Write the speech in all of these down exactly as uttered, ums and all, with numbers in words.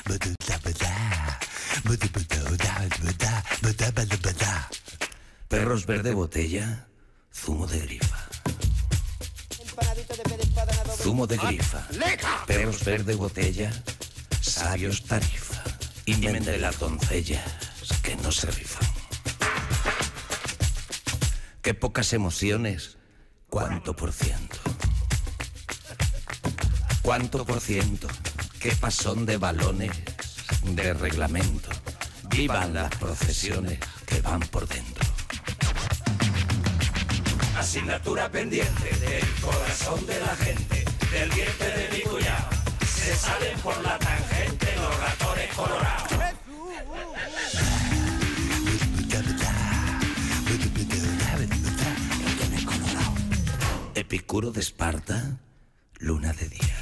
Perros verde botella, zumo de grifa. Zumo de grifa. Perros verde botella, sabios tarifa. Y mente las doncellas que no se rifan. Qué pocas emociones, cuánto por ciento. Cuánto por ciento, qué pasón de balones, de reglamento. Vivan las procesiones que van por dentro. Asignatura pendiente del corazón de la gente, del diente de mi cuñado. Se salen por la tangente los ratones colorados. Epicuro de Esparta, luna de día.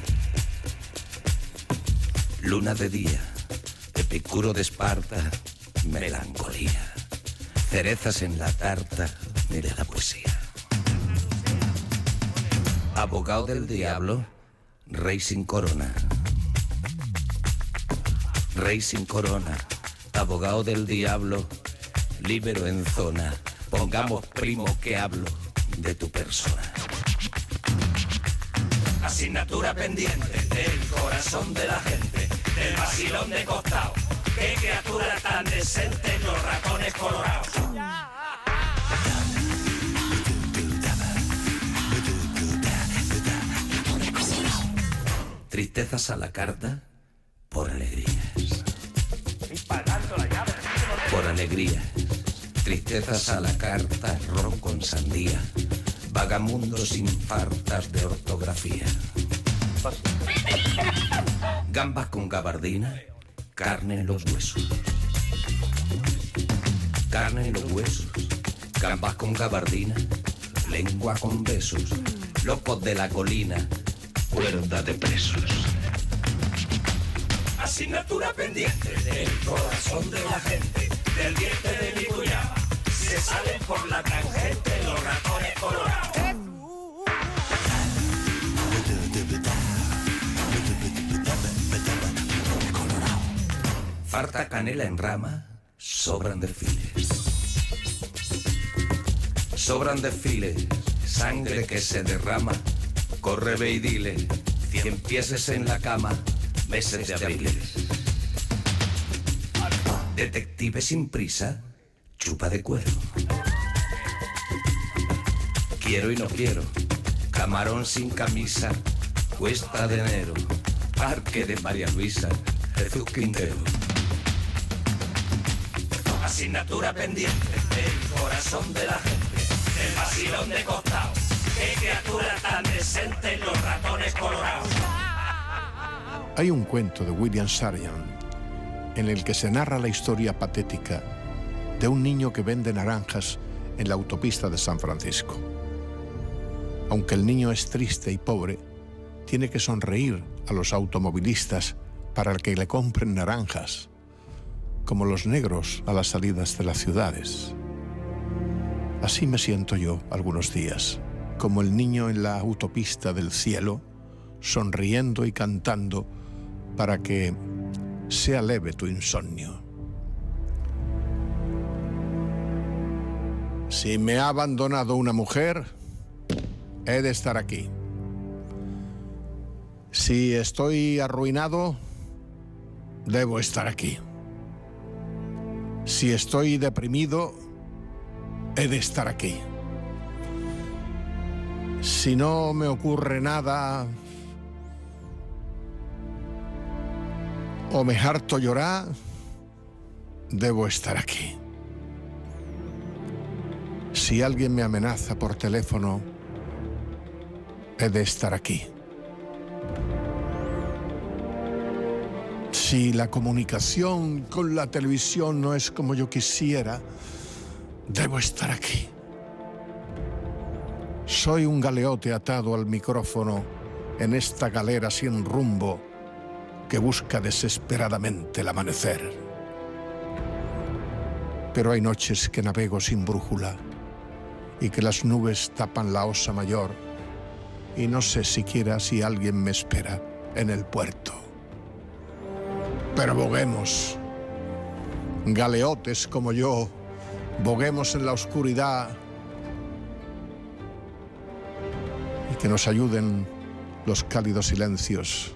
Luna de día, Epicuro de Esparta, melancolía. Cerezas en la tarta de la poesía. Abogado del diablo, rey sin corona. Rey sin corona, abogado del diablo, líbero en zona. Pongamos primo que hablo de tu persona. Asignatura pendiente del corazón de la gente, del vacilón de costado. Qué criatura tan decente, los ratones colorados. Tristezas a la carta por alegrías. Por alegrías. Tristezas a la carta, ron con sandía. Vagamundos sin fartas de ortografía. Gambas con gabardina, carne en los huesos. Carne en los huesos. Gambas con gabardina, lengua con besos. Locos de la colina, cuerda de presos. Asignatura pendiente del corazón de la gente, del diente de mi cuñado. Se salen por la tangente los ratones colorados. Farta canela en rama, sobran desfiles. Sobran desfiles, sangre que se derrama. Corre, ve y dile, cien pieses en la cama, meses de abriles. Detective sin prisa, chupa de cuero. Quiero y no quiero, camarón sin camisa, cuesta de enero, parque de María Luisa, Jesús Quintero. Asignatura pendiente del corazón de la gente, del vacilón de costado. Qué criatura tan decente, los ratones colorados. Hay un cuento de William Sargant en el que se narra la historia patética de un niño que vende naranjas en la autopista de San Francisco. Aunque el niño es triste y pobre, tiene que sonreír a los automovilistas para que le compren naranjas, como los negros a las salidas de las ciudades. Así me siento yo algunos días, como el niño en la autopista del cielo, sonriendo y cantando para que sea leve tu insomnio. Si me ha abandonado una mujer, he de estar aquí. Si estoy arruinado, debo estar aquí. Si estoy deprimido, he de estar aquí. Si no me ocurre nada o me harto llorar, debo estar aquí. Si alguien me amenaza por teléfono, he de estar aquí. Si la comunicación con la televisión no es como yo quisiera, debo estar aquí. Soy un galeote atado al micrófono en esta galera sin rumbo que busca desesperadamente el amanecer. Pero hay noches que navego sin brújula y que las nubes tapan la osa mayor y no sé siquiera si alguien me espera en el puerto. Pero boguemos, galeotes como yo, boguemos en la oscuridad y que nos ayuden los cálidos silencios.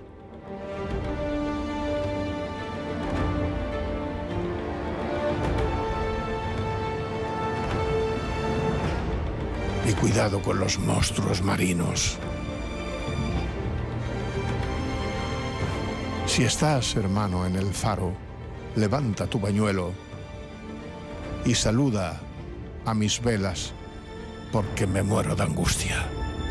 Y cuidado con los monstruos marinos. Si estás, hermano, en el faro, levanta tu pañuelo y saluda a mis velas, porque me muero de angustia.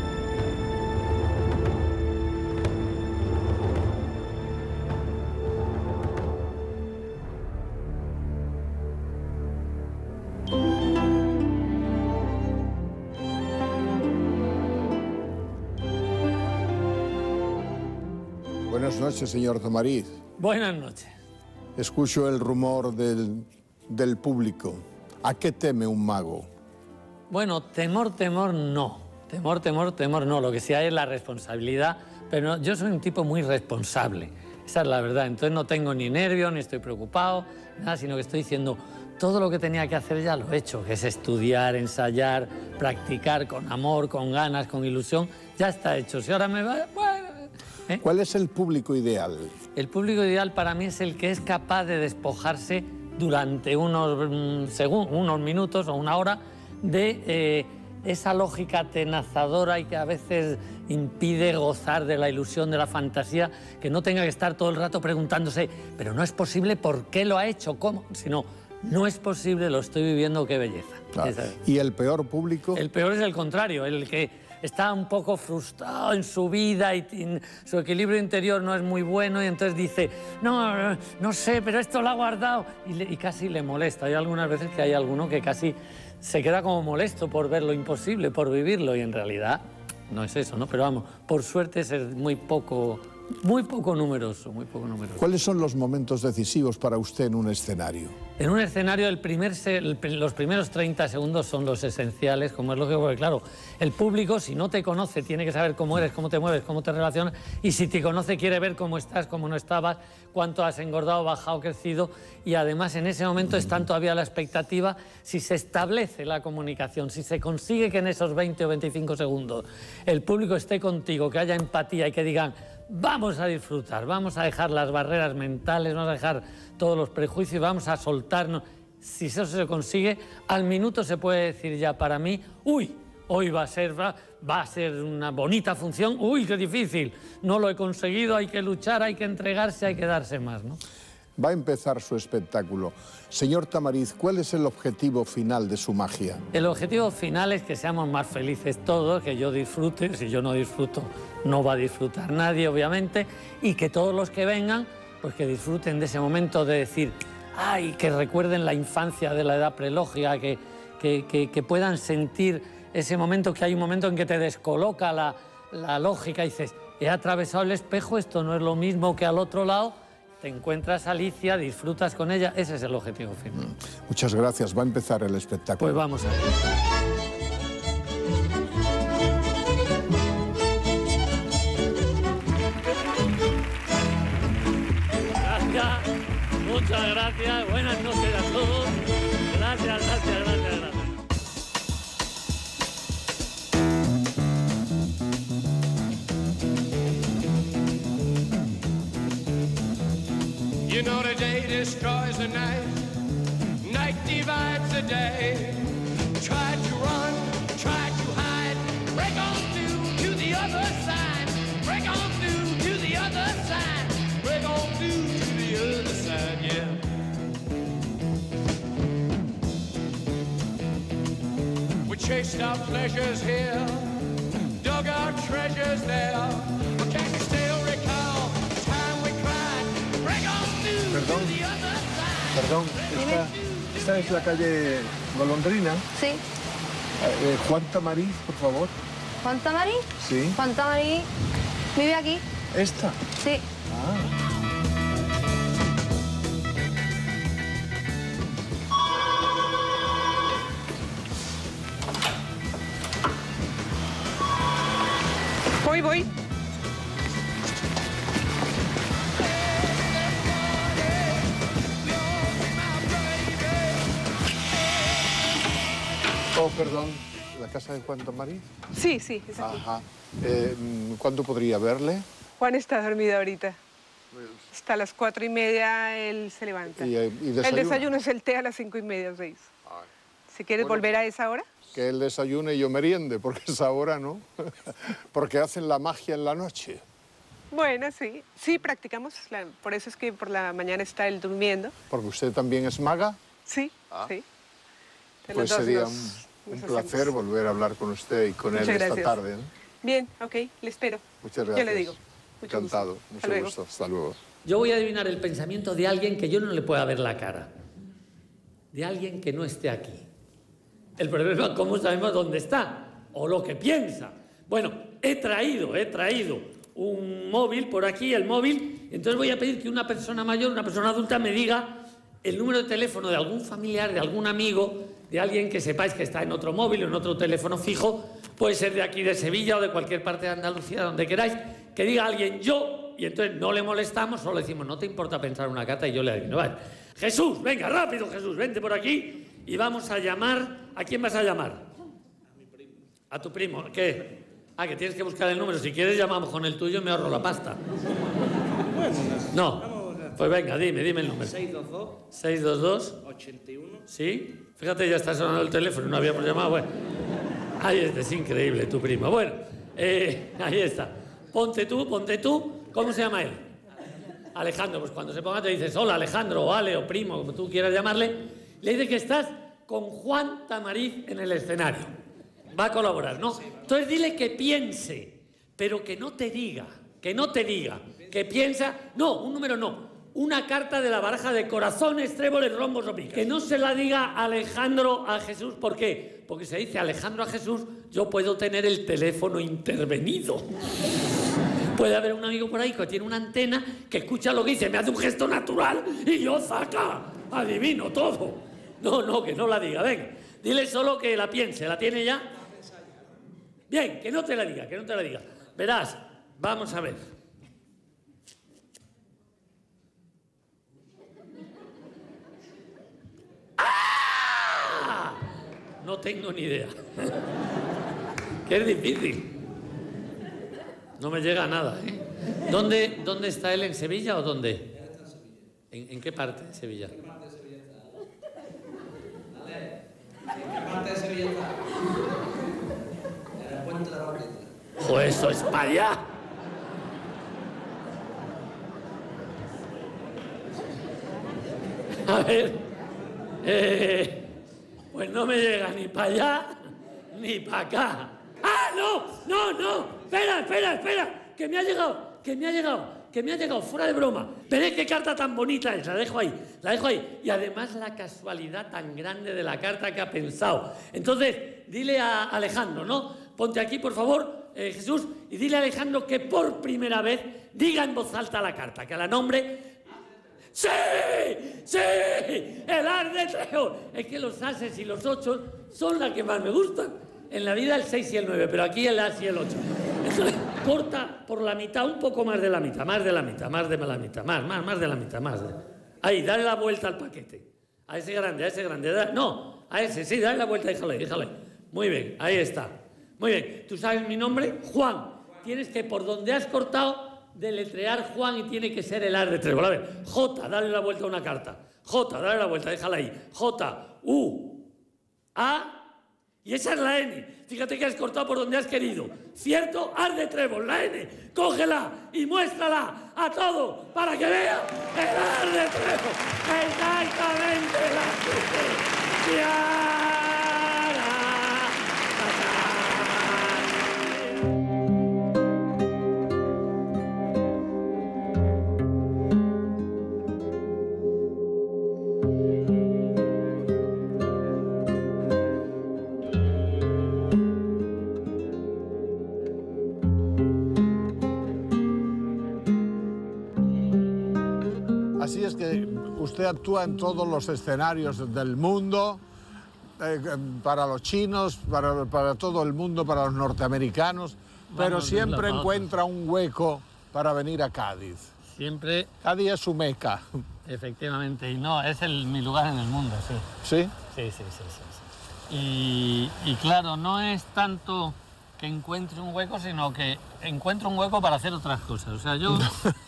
Buenas noches, señor Tamariz. Buenas noches. Escucho el rumor del, del público. ¿A qué teme un mago? Bueno, temor, temor, no. Temor, temor, temor, no. Lo que sí hay es la responsabilidad. Pero no, yo soy un tipo muy responsable. Esa es la verdad. Entonces no tengo ni nervios, ni estoy preocupado, nada, sino que estoy diciendo todo lo que tenía que hacer ya lo he hecho, que es estudiar, ensayar, practicar con amor, con ganas, con ilusión. Ya está hecho. Si ahora me va... Bueno, ¿eh? ¿Cuál es el público ideal? El público ideal para mí es el que es capaz de despojarse durante unos, segundos, unos minutos o una hora de eh, esa lógica atenazadora y que a veces impide gozar de la ilusión, de la fantasía, que no tenga que estar todo el rato preguntándose, pero no es posible, ¿por qué lo ha hecho? ¿Cómo? Sino, no es posible, lo estoy viviendo, qué belleza. Ah, ¿y el peor público? El peor es el contrario, el que está un poco frustrado en su vida y su equilibrio interior no es muy bueno y entonces dice, no, no sé, pero esto lo ha guardado y, le, y casi le molesta. Hay algunas veces que hay alguno que casi se queda como molesto por ver lo imposible, por vivirlo y en realidad no es eso, ¿no? Pero vamos, por suerte es muy poco, muy poco numeroso, muy poco numeroso. ¿Cuáles son los momentos decisivos para usted en un escenario? En un escenario el primer, el, los primeros treinta segundos son los esenciales, como es lógico, porque claro, el público si no te conoce tiene que saber cómo eres, cómo te mueves, cómo te relacionas, y si te conoce quiere ver cómo estás, cómo no estabas, cuánto has engordado, bajado, crecido, y además en ese momento están todavía la expectativa si se establece la comunicación, si se consigue que en esos veinte o veinticinco segundos el público esté contigo, que haya empatía y que digan, vamos a disfrutar, vamos a dejar las barreras mentales, vamos a dejar todos los prejuicios, vamos a soltarnos. Si eso se consigue, al minuto se puede decir ya para mí, uy, hoy va a ser, va, va a ser una bonita función, uy, qué difícil, no lo he conseguido, hay que luchar, hay que entregarse, hay que darse más, ¿no? Va a empezar su espectáculo. Señor Tamariz, ¿cuál es el objetivo final de su magia? El objetivo final es que seamos más felices todos, que yo disfrute, si yo no disfruto, no va a disfrutar nadie, obviamente, y que todos los que vengan, pues que disfruten de ese momento de decir, ay, que recuerden la infancia de la edad prelógica, que, que, que, que puedan sentir ese momento, que hay un momento en que te descoloca la, la lógica y dices, he atravesado el espejo, esto no es lo mismo que al otro lado. Te encuentras a Alicia, disfrutas con ella, ese es el objetivo final. Muchas gracias, va a empezar el espectáculo. Pues vamos a ver. Gracias, muchas gracias, buenas noches a todos. Gracias, gracias, gracias, gracias. You know the day destroys the night, night divides the day. Try to run, try to hide, break on through to the other side, break on through to the other side, break on through to the other side, yeah. We chased our pleasures here, dug our treasures there, but can you still recall the time we cried, break on through Perdón, to the other side? perdón, esta, esta es la calle Golondrina. Sí. Eh, Juan Tamariz, por favor. ¿Juan Tamariz? Sí. Juan Tamariz vive aquí. ¿Esta? Sí. Ah. Voy, voy. Perdón, ¿la casa de Juan Tamarí? Sí, sí, es aquí. Ajá. Eh, ¿Cuándo podría verle? Juan está dormido ahorita. Hasta las cuatro y media él se levanta. ¿Y, y desayuno? El desayuno es el té a las cinco y media o seis. Ay. Si quieres Bueno, volver a esa hora. Que él desayune y yo meriende, porque esa hora no. Porque hacen la magia en la noche. Bueno, sí. Sí, practicamos. La- por eso es que por la mañana está él durmiendo. Porque usted también es maga. Sí, Ah. sí. De Pues los dos sería nos- un, un nos placer hacemos. volver a hablar con usted y con Muchas él esta gracias. tarde, ¿no? Bien, ok, le espero. Muchas Yo gracias. le digo. Mucho Encantado. gusto. Hasta Mucho luego. gusto. Hasta luego. Yo voy a adivinar el pensamiento de alguien que yo no le pueda ver la cara. De alguien que no esté aquí. El problema es cómo sabemos dónde está o lo que piensa. Bueno, he traído, he traído un móvil por aquí, el móvil. Entonces voy a pedir que una persona mayor, una persona adulta me diga el número de teléfono de algún familiar, de algún amigo, de alguien que sepáis que está en otro móvil o en otro teléfono fijo. Puede ser de aquí de Sevilla o de cualquier parte de Andalucía, donde queráis. Que diga alguien yo, y entonces no le molestamos, solo decimos, no te importa pensar una carta y yo le adivino. Vale. Jesús, venga, rápido, Jesús, vente por aquí y vamos a llamar. ¿A quién vas a llamar? A mi primo. ¿A tu primo? ¿Qué? Ah, que tienes que buscar el número. Si quieres llamamos con el tuyo y me ahorro la pasta. No. Pues venga, dime, dime el número. seis dos dos, seis dos dos. ochenta y uno. ¿Sí? Fíjate, ya está sonando el teléfono, no habíamos llamado. Bueno, ahí está, es increíble tu primo. Bueno, eh, ahí está. Ponte tú, ponte tú. ¿Cómo se llama él? Alejandro. Pues cuando se ponga te dices, hola Alejandro, o Ale, o primo, como tú quieras llamarle. Le dices que estás con Juan Tamariz en el escenario. Va a colaborar, ¿no? Entonces dile que piense, pero que no te diga, que no te diga, que piensa... No, un número no. Una carta de la baraja de corazones, tréboles, rombos o picas. Que no se la diga Alejandro a Jesús. ¿Por qué? Porque se dice Alejandro a Jesús, yo puedo tener el teléfono intervenido. Puede haber un amigo por ahí que tiene una antena que escucha lo que dice, me hace un gesto natural y yo saca, adivino todo. No, no, que no la diga, venga. Dile solo que la piense, ¿la tiene ya? Bien, que no te la diga, que no te la diga. Verás, vamos a ver. ¡Ah! No tengo ni idea. Que es difícil. No me llega a nada, ¿eh? ¿Dónde, ¿Dónde está él? ¿En Sevilla o dónde? ¿En, ¿En qué parte de Sevilla? ¿En qué parte de Sevilla está? Ale, ¿en qué parte de Sevilla está? En el puente de la Barqueta. ¡Jo, eso es para allá! A ver, eh, pues no me llega ni para allá ni para acá. ¡Ah, no! ¡No, no! ¡Espera, espera, espera! ¡Que me ha llegado! ¡Que me ha llegado! ¡Que me ha llegado! ¡Fuera de broma! Veréis qué carta tan bonita es. La dejo ahí, la dejo ahí. Y además la casualidad tan grande de la carta que ha pensado. Entonces, dile a Alejandro, ¿no? Ponte aquí, por favor, eh, Jesús, y dile a Alejandro que por primera vez diga en voz alta la carta, que a la nombre... ¡Sí! ¡Sí! ¡El as de trébol! Es que los ases y los ochos son las que más me gustan. En la vida el seis y el nueve, pero aquí el as y el ocho. Entonces, corta por la mitad, un poco más de la mitad, más de la mitad, más de la mitad, más, más, más de la mitad, más. De... Ahí, dale la vuelta al paquete. A ese grande, a ese grande. Da... No, a ese, sí, dale la vuelta, déjale, déjale. Muy bien, ahí está. Muy bien. ¿Tú sabes mi nombre? Juan. Tienes que, por donde has cortado, deletrear Juan y tiene que ser el as de trébol. A ver, J, dale la vuelta a una carta. J, dale la vuelta, déjala ahí. J, U, A, y esa es la N. Fíjate que has cortado por donde has querido. ¿Cierto? As de trébol, la N. Cógela y muéstrala a todo para que vean el as de trébol. Exactamente la que... ¡Tiara! Así es que usted actúa en todos los escenarios del mundo, eh, para los chinos, para, para todo el mundo, para los norteamericanos, pero Vamos, siempre vamos. encuentra un hueco para venir a Cádiz. Siempre, Cádiz es su meca. efectivamente, y no, es el, mi lugar en el mundo, sí. ¿Sí? Sí, sí, sí, sí, sí. Y, y claro, no es tanto que encuentre un hueco, sino que encuentro un hueco para hacer otras cosas. O sea, yo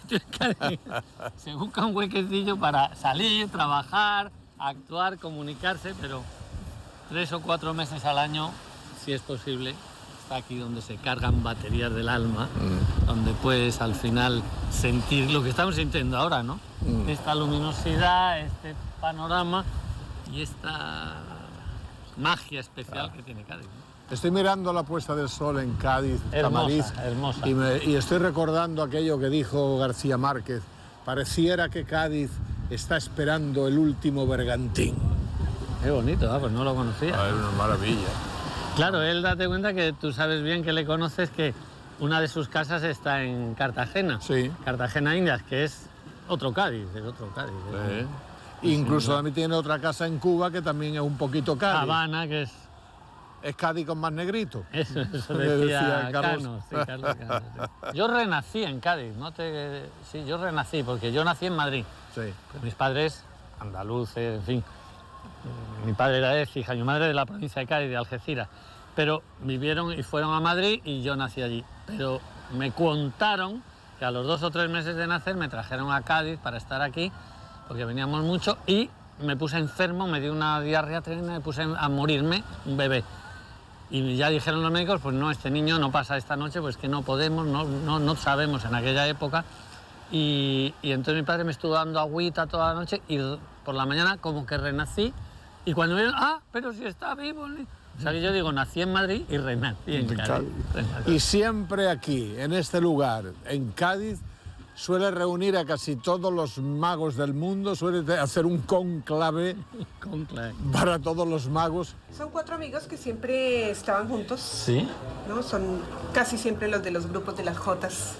se busca un huequecillo para salir, trabajar, actuar, comunicarse, pero tres o cuatro meses al año, si es posible, está aquí donde se cargan baterías del alma, mm. donde puedes al final sentir lo que estamos sintiendo ahora, ¿no? Mm. Esta luminosidad, este panorama y esta magia especial ah. que tiene Cádiz, ¿no? Estoy mirando la puesta del sol en Cádiz, Tamariz, hermosa, hermosa. Y, me, y estoy recordando aquello que dijo García Márquez. Pareciera que Cádiz está esperando el último bergantín. Qué bonito, ¿eh? Pues no lo conocía. Ah, es una maravilla. Claro, él date cuenta que tú sabes bien que le conoces que una de sus casas está en Cartagena. Sí. Cartagena Indias, que es otro Cádiz, es otro Cádiz. Sí. Es Incluso también tiene otra casa en Cuba que también es un poquito Cádiz. Habana, que es... Es Cádiz con más negrito. Eso, eso decía, decía Carlos. Cano, sí, Carlos Cano, sí. Yo renací en Cádiz, no te... Sí, yo renací, porque yo nací en Madrid. Sí. Pues mis padres, andaluces, en fin. Mi padre era de Écija, mi madre de la provincia de Cádiz, de Algeciras. Pero vivieron y fueron a Madrid y yo nací allí. Pero me contaron que a los dos o tres meses de nacer me trajeron a Cádiz para estar aquí, porque veníamos mucho, y me puse enfermo, me dio una diarrea tremenda, me puse a morirme, un bebé. Y ya dijeron los médicos, pues no, este niño no pasa esta noche, pues que no podemos, no, no, no sabemos en aquella época. Y, y entonces mi padre me estuvo dando agüita toda la noche y por la mañana como que renací. Y cuando me dijeron, ah, pero si está vivo. O sea que yo digo, nací en Madrid y renací en Cádiz. Y siempre aquí, en este lugar, en Cádiz, suele reunir a casi todos los magos del mundo, suele hacer un cónclave conclave para todos los magos. Son cuatro amigos que siempre estaban juntos. Sí. ¿No? Son casi siempre los de los grupos de las Jotas.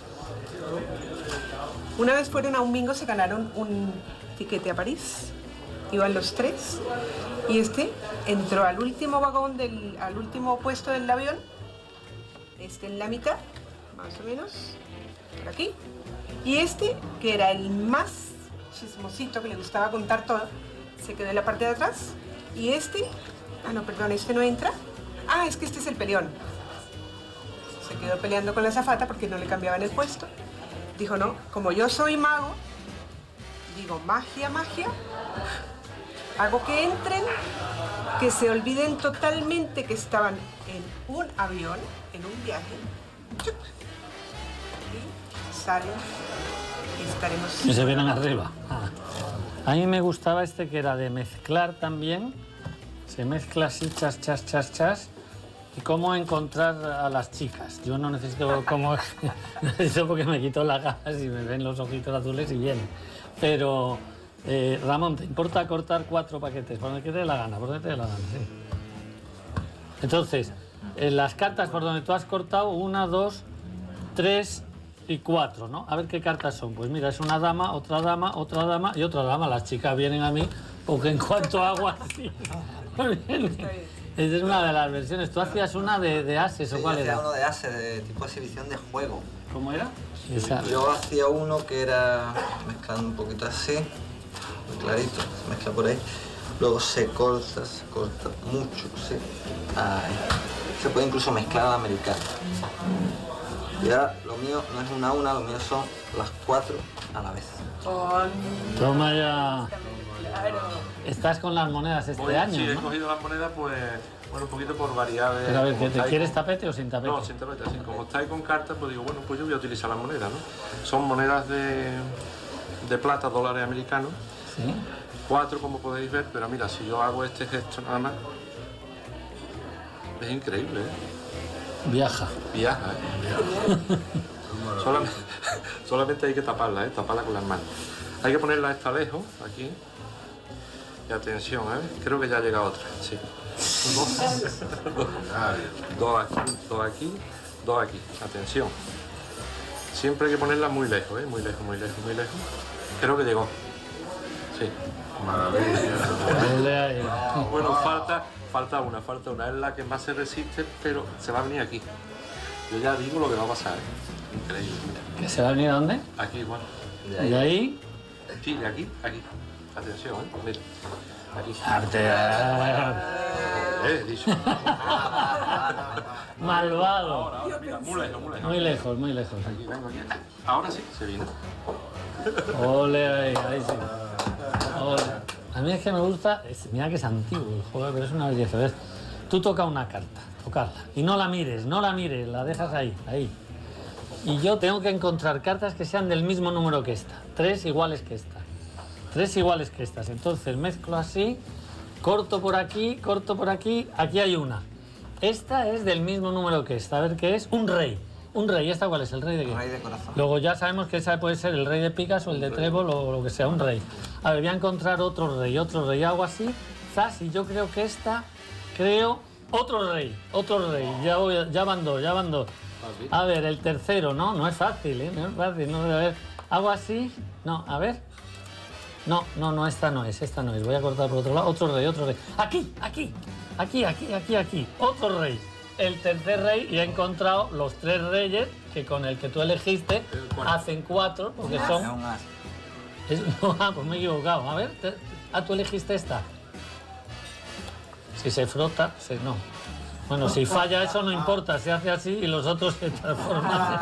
Una vez fueron a un bingo, se ganaron un tiquete a París. Iban los tres. Y este entró al último vagón, del, al último puesto del avión. Este en la mitad, más o menos, por aquí. Y este, que era el más chismosito, que le gustaba contar todo, se quedó en la parte de atrás. Y este, ah no, perdón, este no entra. Ah, es que este es el peleón. Se quedó peleando con la azafata porque no le cambiaban el puesto. Dijo, no, como yo soy mago, digo magia, magia, hago que entren, que se olviden totalmente que estaban en un avión, en un viaje. Salen y estaremos... Que se vienen arriba. Ah. A mí me gustaba este que era de mezclar también. Se mezcla así, chas, chas, chas, chas. Y cómo encontrar a las chicas. Yo no necesito como... Eso porque me quito las gafas y me ven los ojitos azules y bien. Pero, eh, Ramón, ¿te importa cortar cuatro paquetes? Por donde te dé la gana, por donde te dé la gana, sí. Entonces, en las cartas por donde tú has cortado, una, dos, tres... y cuatro, ¿no? A ver qué cartas son. Pues mira, es una dama, otra dama, otra dama y otra dama. Las chicas vienen a mí porque en cuanto hago así... Esa es una de las versiones. ¿Tú hacías una de, de ases sí, o cuál yo era? hacía uno de ases, de tipo exhibición de juego. ¿Cómo era? Esa. Yo hacía uno que era mezclando un poquito así, muy clarito, se mezcla por ahí. Luego se corta, se corta mucho, sí. Ahí. Se puede incluso mezclar a la americana. Y ahora lo mío no es una a una, lo mío son las cuatro a la vez. Toma ya. ¿Estás con las monedas este Hoy, año? Sí, ¿no? he cogido las monedas, pues, bueno, un poquito por variedades. Pero a ver, ¿te con... quieres tapete o sin tapete? No, sin tapete, así. Como estáis con cartas, pues digo, bueno, pues yo voy a utilizar las monedas, ¿no? Son monedas de, de plata, dólares americanos. Sí. Cuatro, como podéis ver, pero mira, si yo hago este gesto nada más, es increíble, ¿eh? Viaja. Viaja, ¿eh? solamente, solamente hay que taparla, ¿eh? Taparla con las manos. Hay que ponerla esta lejos, aquí. Y atención, ¿eh? Creo que ya ha llegado otra, sí. Dos, dos aquí, dos aquí, dos aquí. Atención. Siempre hay que ponerla muy lejos, ¿eh? Muy lejos, muy lejos, muy lejos. Creo que llegó. Sí. Maravilla. Bueno, falta, falta una, falta una. Es la que más se resiste, pero se va a venir aquí. Yo ya digo lo que va a pasar, ¿eh? Increíble. ¿Que se va a venir a dónde? Aquí igual. ¿De ahí? ¿De ahí? Sí, de aquí, aquí. Atención, ¿eh? Mira. Aquí. Arte. Eh, he dicho. Malvado. Ahora, ahora, mira, muy lejos, muy lejos. Muy lejos, muy lejos. Aquí, vengo aquí. Ahora sí, se vino. Ole, ahí, ahí sí. Ole. A mí es que me gusta, es- mira que es antiguo el juego, pero es una belleza. ¿Ves? Tú toca una carta, tocarla. Y no la mires, no la mires, la dejas ahí, ahí. Y yo tengo que encontrar cartas que sean del mismo número que esta. Tres iguales que esta. Tres iguales que estas. Entonces mezclo así, corto por aquí, corto por aquí, aquí hay una. Esta es del mismo número que esta. A ver qué es. Un rey. Un rey. ¿Esta cuál es? ¿El rey de qué? Rey de corazón. Luego ya sabemos que esa puede ser el rey de picas o el de trébol o lo que sea, un rey. A ver, voy a encontrar otro rey, otro rey. Hago así, zas, y yo creo que esta, creo, otro rey, otro rey. Ya, voy, ya van dos, ya van dos. A ver, el tercero, ¿no? No es fácil, ¿eh? No es fácil, no, a ver. Hago así, no, a ver. No, no, no, esta no es, esta no es. Voy a cortar por otro lado. Otro rey, otro rey. Aquí, aquí, aquí, aquí, aquí, aquí. Otro rey. El tercer rey, y he encontrado los tres reyes que con el que tú elegiste hacen cuatro, porque son... Es un as. Es- no, ah, pues me he equivocado. A ver, te- ah, tú elegiste esta. Si se frota, se, no. Bueno, si falla eso no importa, se hace así y los otros se transforman.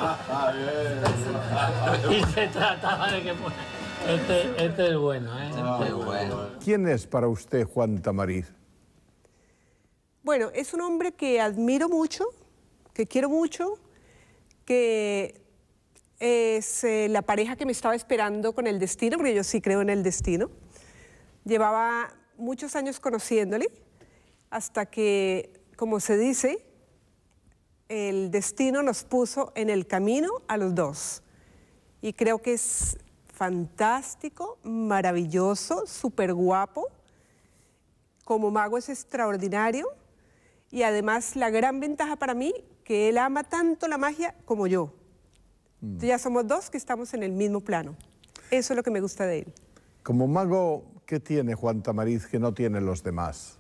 Y se trataba de que... pues, Este, este es bueno, ¿eh? Muy bueno. ¿Quién es para usted Juan Tamariz? Bueno, es un hombre que admiro mucho, que quiero mucho, que es eh, la pareja que me estaba esperando con el destino, porque yo sí creo en el destino. Llevaba muchos años conociéndole, hasta que, como se dice, el destino nos puso en el camino a los dos. Y creo que es fantástico, maravilloso, súper guapo. Como mago es extraordinario. Y además la gran ventaja para mí, que él ama tanto la magia como yo. Entonces ya somos dos que estamos en el mismo plano. Eso es lo que me gusta de él. Como mago, ¿qué tiene Juan Tamariz que no tienen los demás?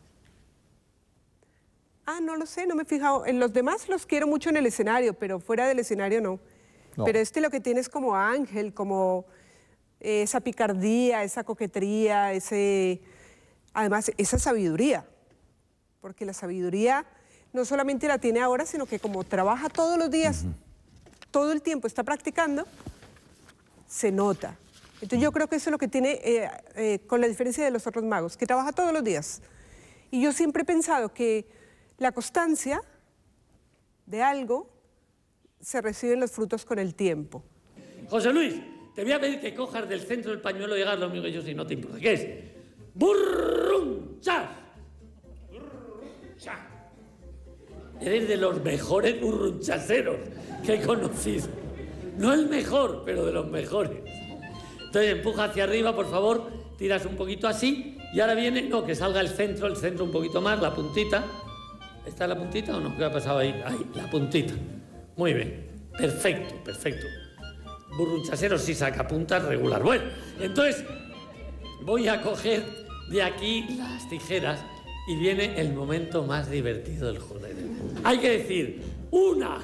Ah, no lo sé, no me he fijado. En los demás los quiero mucho en el escenario, pero fuera del escenario no. No. Pero este lo que tiene es como ángel, como eh, esa picardía, esa coquetería, ese, además esa sabiduría. Porque la sabiduría no solamente la tiene ahora, sino que como trabaja todos los días, todo el tiempo está practicando, se nota. Entonces yo creo que eso es lo que tiene, eh, eh, con la diferencia de los otros magos, que trabaja todos los días. Y yo siempre he pensado que la constancia de algo se reciben los frutos con el tiempo. José Luis, te voy a pedir que cojas del centro del pañuelo y hagas lo mismo que yo, si no te importa. ¿Qué es? ¡Burrunchas! ¡Burrunchas! Eres de los mejores burrunchaseros que he conocido. No el mejor, pero de los mejores. Entonces empuja hacia arriba, por favor, tiras un poquito así, y ahora viene, no, que salga el centro, el centro un poquito más, la puntita. ¿Está la puntita o no? ¿Qué ha pasado ahí? Ahí, la puntita. Muy bien. Perfecto, perfecto. Burrunchasero sí saca puntas regular. Bueno, entonces voy a coger de aquí las tijeras y viene el momento más divertido del juego. Hay que decir una,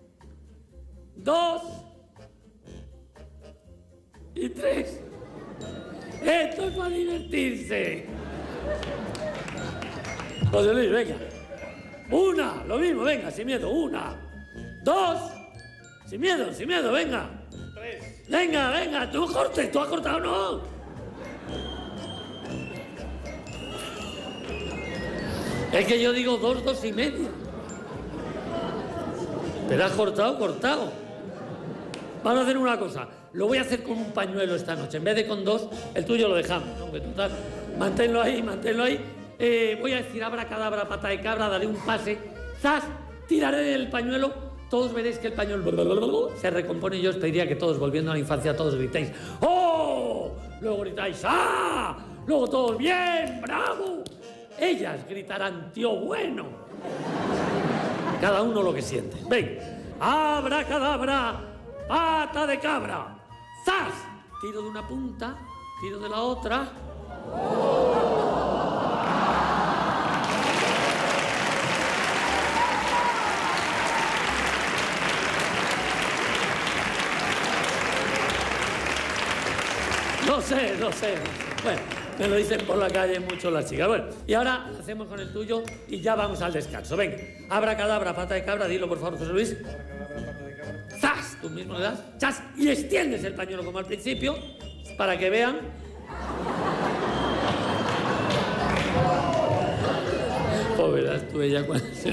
dos y tres. Esto es para divertirse. José Luis, venga. Una, lo mismo, venga, sin miedo. Una, dos, sin miedo, sin miedo, venga. Tres. Venga, venga, tú cortes, tú has cortado, no. Es que yo digo dos, dos y media. Pero has cortado, cortado. Vamos a hacer una cosa. Lo voy a hacer con un pañuelo esta noche. En vez de con dos, el tuyo lo dejamos, ¿no? Que total, manténlo ahí, manténlo ahí. Eh, voy a decir abracadabra, pata de cabra, daré un pase. ¡Zas! Tiraré del pañuelo. Todos veréis que el pañuelo se recompone y yo os pediría que todos, volviendo a la infancia, todos gritéis ¡oh! Luego gritáis ¡ah! Luego todos ¡bien! ¡Bravo! Ellas gritarán ¡tío bueno! Cada uno lo que siente. Ven. Abracadabra, pata de cabra. ¡Zas! Tiro de una punta, tiro de la otra. Los Lo sé, lo sé. Bueno, me lo dicen por la calle mucho las chicas. Bueno, y ahora hacemos con el tuyo y ya vamos al descanso. Venga, abracadabra, pata de cabra, dilo por favor, José Luis. ¡Zas! Tú mismo le das, ¡chas! Y extiendes el pañuelo como al principio, para que vean. Pues verás tú ella cuando se...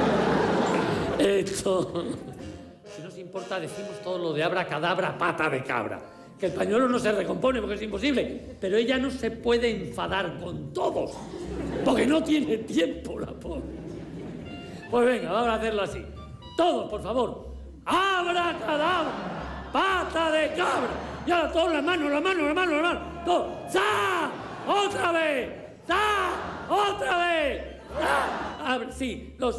Esto... Si nos importa, decimos todo lo de abracadabra, pata de cabra. Que el pañuelo no se recompone porque es imposible. Pero ella no se puede enfadar con todos. Porque no tiene tiempo, la pobre. Pues venga, vamos a hacerlo así. Todos, por favor. Abracadabra, pata de cabra. Y ahora todos las manos, las manos, las manos, las manos. Todos. ¡Za! ¡Otra vez! ¡Za! ¡Otra vez! ¡Za! A ver, sí, los...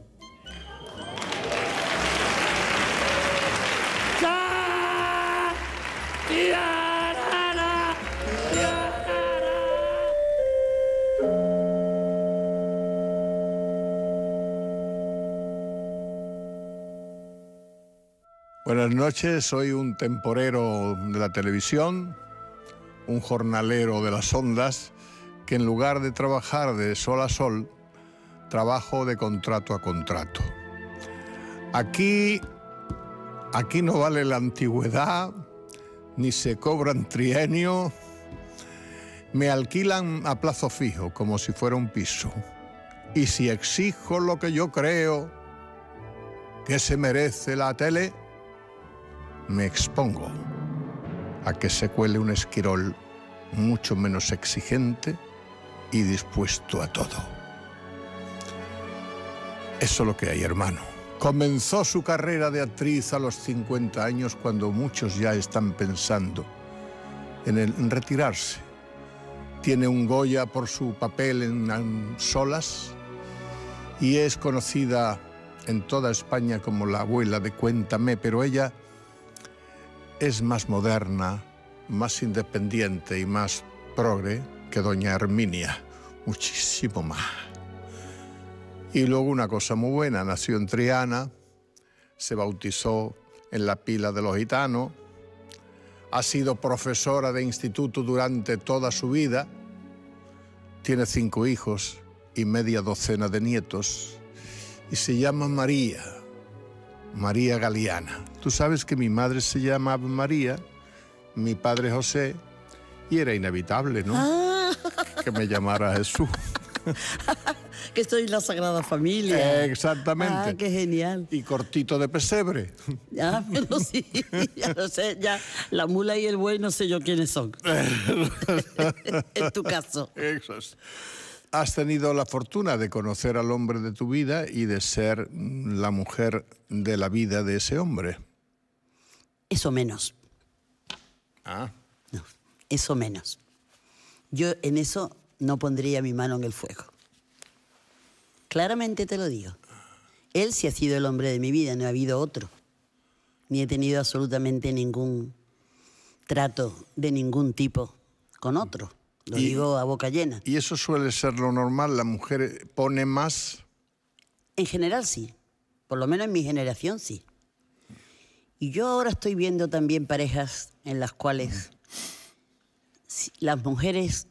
¡Za! ¡Tirarara! ¡Tirarara! Buenas noches, soy un temporero de la televisión, un jornalero de las ondas, que en lugar de trabajar de sol a sol, trabajo de contrato a contrato. Aquí, aquí no vale la antigüedad, ni se cobran trienio, me alquilan a plazo fijo, como si fuera un piso. Y si exijo lo que yo creo que se merece la tele, me expongo a que se cuele un esquirol mucho menos exigente y dispuesto a todo. Eso es lo que hay, hermano. Comenzó su carrera de actriz a los cincuenta años, cuando muchos ya están pensando en, el, en retirarse. Tiene un Goya por su papel en Solas y es conocida en toda España como la abuela de Cuéntame, pero ella es más moderna, más independiente y más progre que doña Herminia, muchísimo más. Y luego una cosa muy buena, nació en Triana, se bautizó en la Pila de los Gitanos, ha sido profesora de instituto durante toda su vida, tiene cinco hijos y media docena de nietos, y se llama María, María Galeana. Tú sabes que mi madre se llamaba María, mi padre José, y era inevitable, ¿no? Ah. Que me llamara Jesús. Que estoy en la Sagrada Familia. Exactamente. Ah, qué genial. Y cortito de pesebre. Ah, pero sí, ya lo sé, ya la mula y el buey no sé yo quiénes son. En tu caso. Eso es. Has tenido la fortuna de conocer al hombre de tu vida y de ser la mujer de la vida de ese hombre. Eso menos. Ah. No, eso menos. Yo en eso no pondría mi mano en el fuego. Claramente te lo digo. Él sí ha sido el hombre de mi vida, no ha habido otro. Ni he tenido absolutamente ningún trato de ningún tipo con otro. Lo y, digo a boca llena. ¿Y eso suele ser lo normal? ¿La mujer pone más? En general sí. Por lo menos en mi generación sí. Y yo ahora estoy viendo también parejas en las cuales las mujeres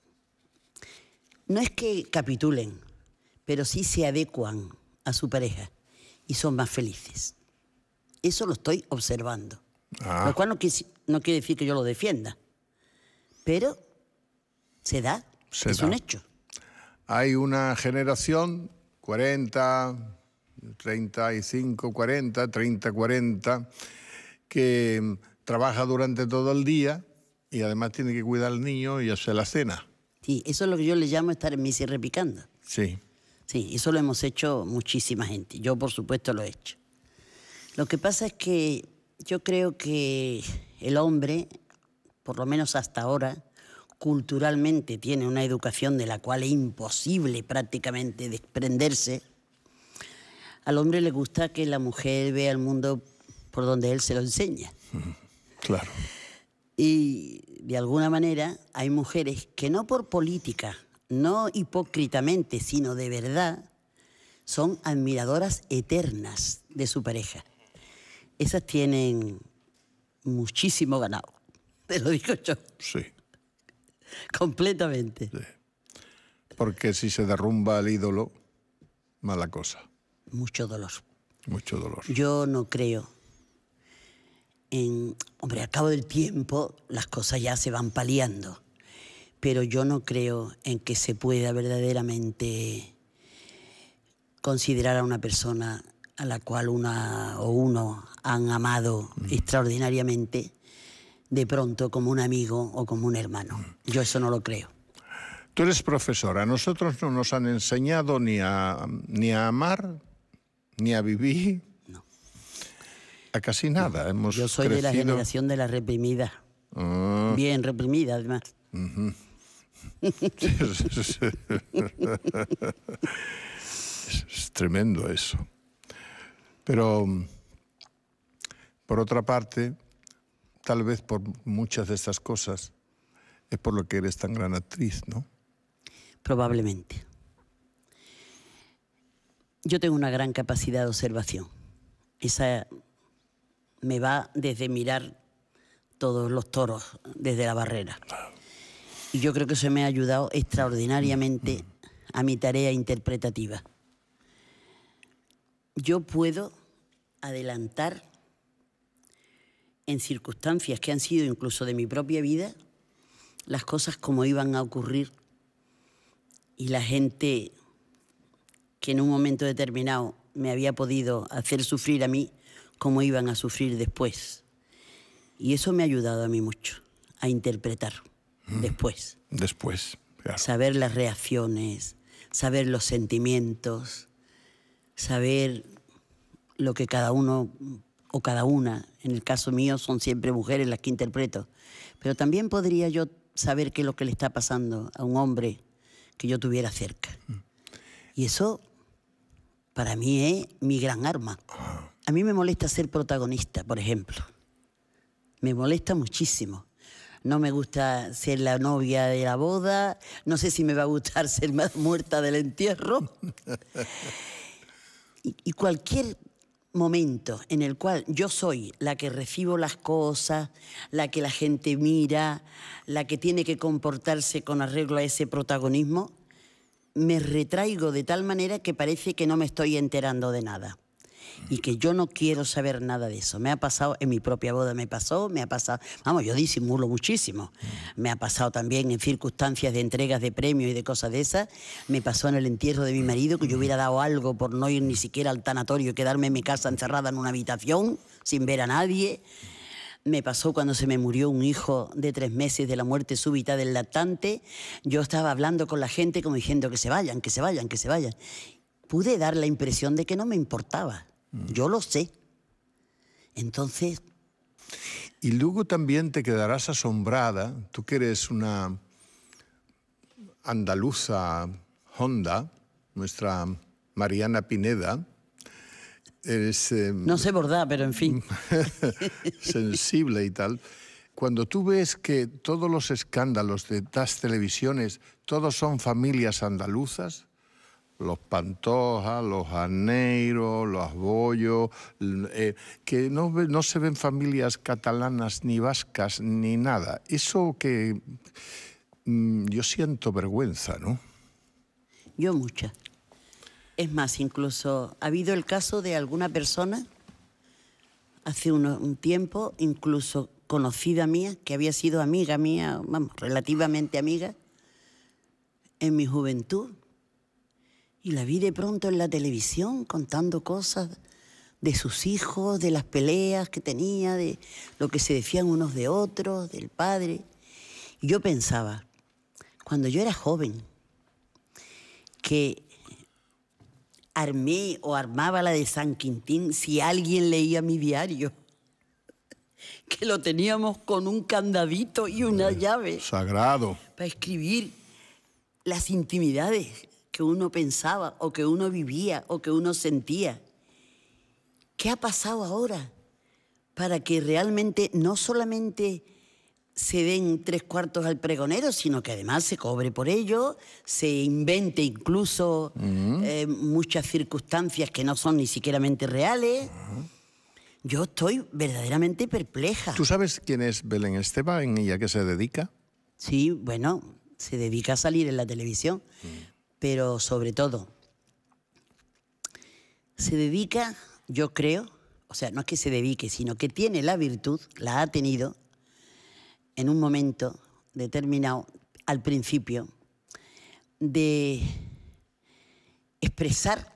no es que capitulen, pero sí se adecuan a su pareja y son más felices. Eso lo estoy observando. Ah. Lo cual no, quis, no quiere decir que yo lo defienda, pero se da, se es da. un hecho. Hay una generación, cuarenta, treinta y cinco, cuarenta, treinta, cuarenta, que trabaja durante todo el día y además tiene que cuidar al niño y hacer la cena. Sí, eso es lo que yo le llamo estar en misa y repicando. Sí. Sí, eso lo hemos hecho muchísima gente. Yo, por supuesto, lo he hecho. Lo que pasa es que yo creo que el hombre, por lo menos hasta ahora, culturalmente tiene una educación de la cual es imposible prácticamente desprenderse. Al hombre le gusta que la mujer vea el mundo por donde él se lo enseña. Claro. Y de alguna manera hay mujeres que no por política, no hipócritamente, sino de verdad, son admiradoras eternas de su pareja. Esas tienen muchísimo ganado. Te lo digo yo. Sí. Completamente. Sí. Porque si se derrumba el ídolo, mala cosa. Mucho dolor. Mucho dolor. Yo no creo en... Hombre, al cabo del tiempo las cosas ya se van paliando, pero yo no creo en que se pueda verdaderamente considerar a una persona a la cual una o uno han amado mm. extraordinariamente de pronto como un amigo o como un hermano. Mm. Yo eso no lo creo. Tú eres profesora. Nosotros no nos han enseñado ni a, ni a amar, ni a vivir, no. a casi nada. No. Hemos Yo soy crecido... de la generación de la reprimida. Ah. Bien reprimida, además. Uh-huh. es, es tremendo eso. Pero, por otra parte, tal vez por muchas de estas cosas, es por lo que eres tan gran actriz, ¿no? Probablemente. Yo tengo una gran capacidad de observación. Esa me va desde mirar todos los toros desde la barrera. Y yo creo que eso me ha ayudado extraordinariamente a mi tarea interpretativa. Yo puedo adelantar en circunstancias que han sido incluso de mi propia vida las cosas como iban a ocurrir y la gente que en un momento determinado me había podido hacer sufrir a mí, cómo iban a sufrir después. Y eso me ha ayudado a mí mucho, a interpretar mm. después. Después, claro. Saber las reacciones, saber los sentimientos, saber lo que cada uno o cada una, en el caso mío son siempre mujeres las que interpreto, pero también podría yo saber qué es lo que le está pasando a un hombre que yo tuviera cerca. Mm. Y eso para mí es mi gran arma. A mí me molesta ser protagonista, por ejemplo. Me molesta muchísimo. No me gusta ser la novia de la boda, no sé si me va a gustar ser más muerta del entierro. y, y cualquier momento en el cual yo soy la que recibo las cosas, la que la gente mira, la que tiene que comportarse con arreglo a ese protagonismo, me retraigo de tal manera que parece que no me estoy enterando de nada. Y que yo no quiero saber nada de eso. Me ha pasado, en mi propia boda me pasó, me ha pasado... Vamos, yo disimulo muchísimo. Me ha pasado también en circunstancias de entregas de premios y de cosas de esas. Me pasó en el entierro de mi marido, que yo hubiera dado algo por no ir ni siquiera al tanatorio y quedarme en mi casa encerrada en una habitación, sin ver a nadie. Me pasó cuando se me murió un hijo de tres meses de la muerte súbita del lactante. Yo estaba hablando con la gente como diciendo que se vayan, que se vayan, que se vayan. Pude dar la impresión de que no me importaba. Yo lo sé. Entonces... Y luego también te quedarás asombrada, tú que eres una andaluza honda, nuestra Mariana Pineda, eres... Eh, no sé bordar, pero en fin. sensible y tal. Cuando tú ves que todos los escándalos de las televisiones, todos son familias andaluzas, los Pantoja, los Aneiro, los Bollo, eh, que no, no se ven familias catalanas ni vascas ni nada. Eso que mmm, yo siento vergüenza, ¿no? Yo mucha. Es más, incluso ha habido el caso de alguna persona, hace uno, un tiempo, incluso conocida mía, que había sido amiga mía, vamos, relativamente amiga, en mi juventud. Y la vi de pronto en la televisión contando cosas de sus hijos, de las peleas que tenía, de lo que se decían unos de otros, del padre. Y yo pensaba, cuando yo era joven, que armé o armaba la de San Quintín si alguien leía mi diario, que lo teníamos con un candadito y una llave. Sagrado. Para escribir las intimidades que uno pensaba, o que uno vivía, o que uno sentía. ¿Qué ha pasado ahora para que realmente no solamente se den tres cuartos al pregonero, sino que además se cobre por ello, se invente incluso uh-huh. eh, muchas circunstancias que no son ni siquiera reales? Uh-huh. Yo estoy verdaderamente perpleja. ¿Tú sabes quién es Belén Esteban y a qué se dedica? Sí, bueno, se dedica a salir en la televisión, mm. pero sobre todo se dedica, yo creo, o sea, no es que se dedique, sino que tiene la virtud, la ha tenido en un momento determinado, al principio, de expresar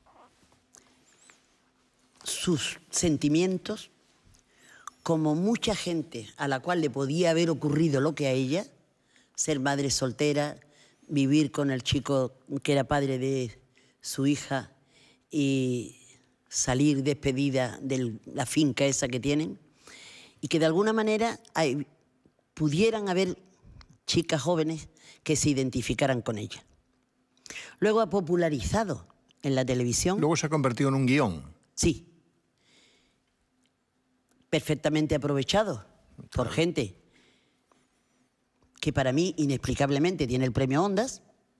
sus sentimientos como mucha gente a la cual le podía haber ocurrido lo que a ella, ser madre soltera, vivir con el chico que era padre de su hija y salir despedida de la finca esa que tienen, y que de alguna manera hay, pudieran haber chicas jóvenes que se identificaran con ella. Luego ha popularizado en la televisión. Luego se ha convertido en un guión. Sí. Perfectamente aprovechado claro. por gente que para mí inexplicablemente tiene el premio Ondas.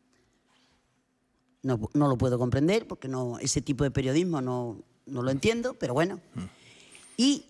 No, no lo puedo comprender porque no, ese tipo de periodismo no, no lo entiendo, pero bueno. Mm. Y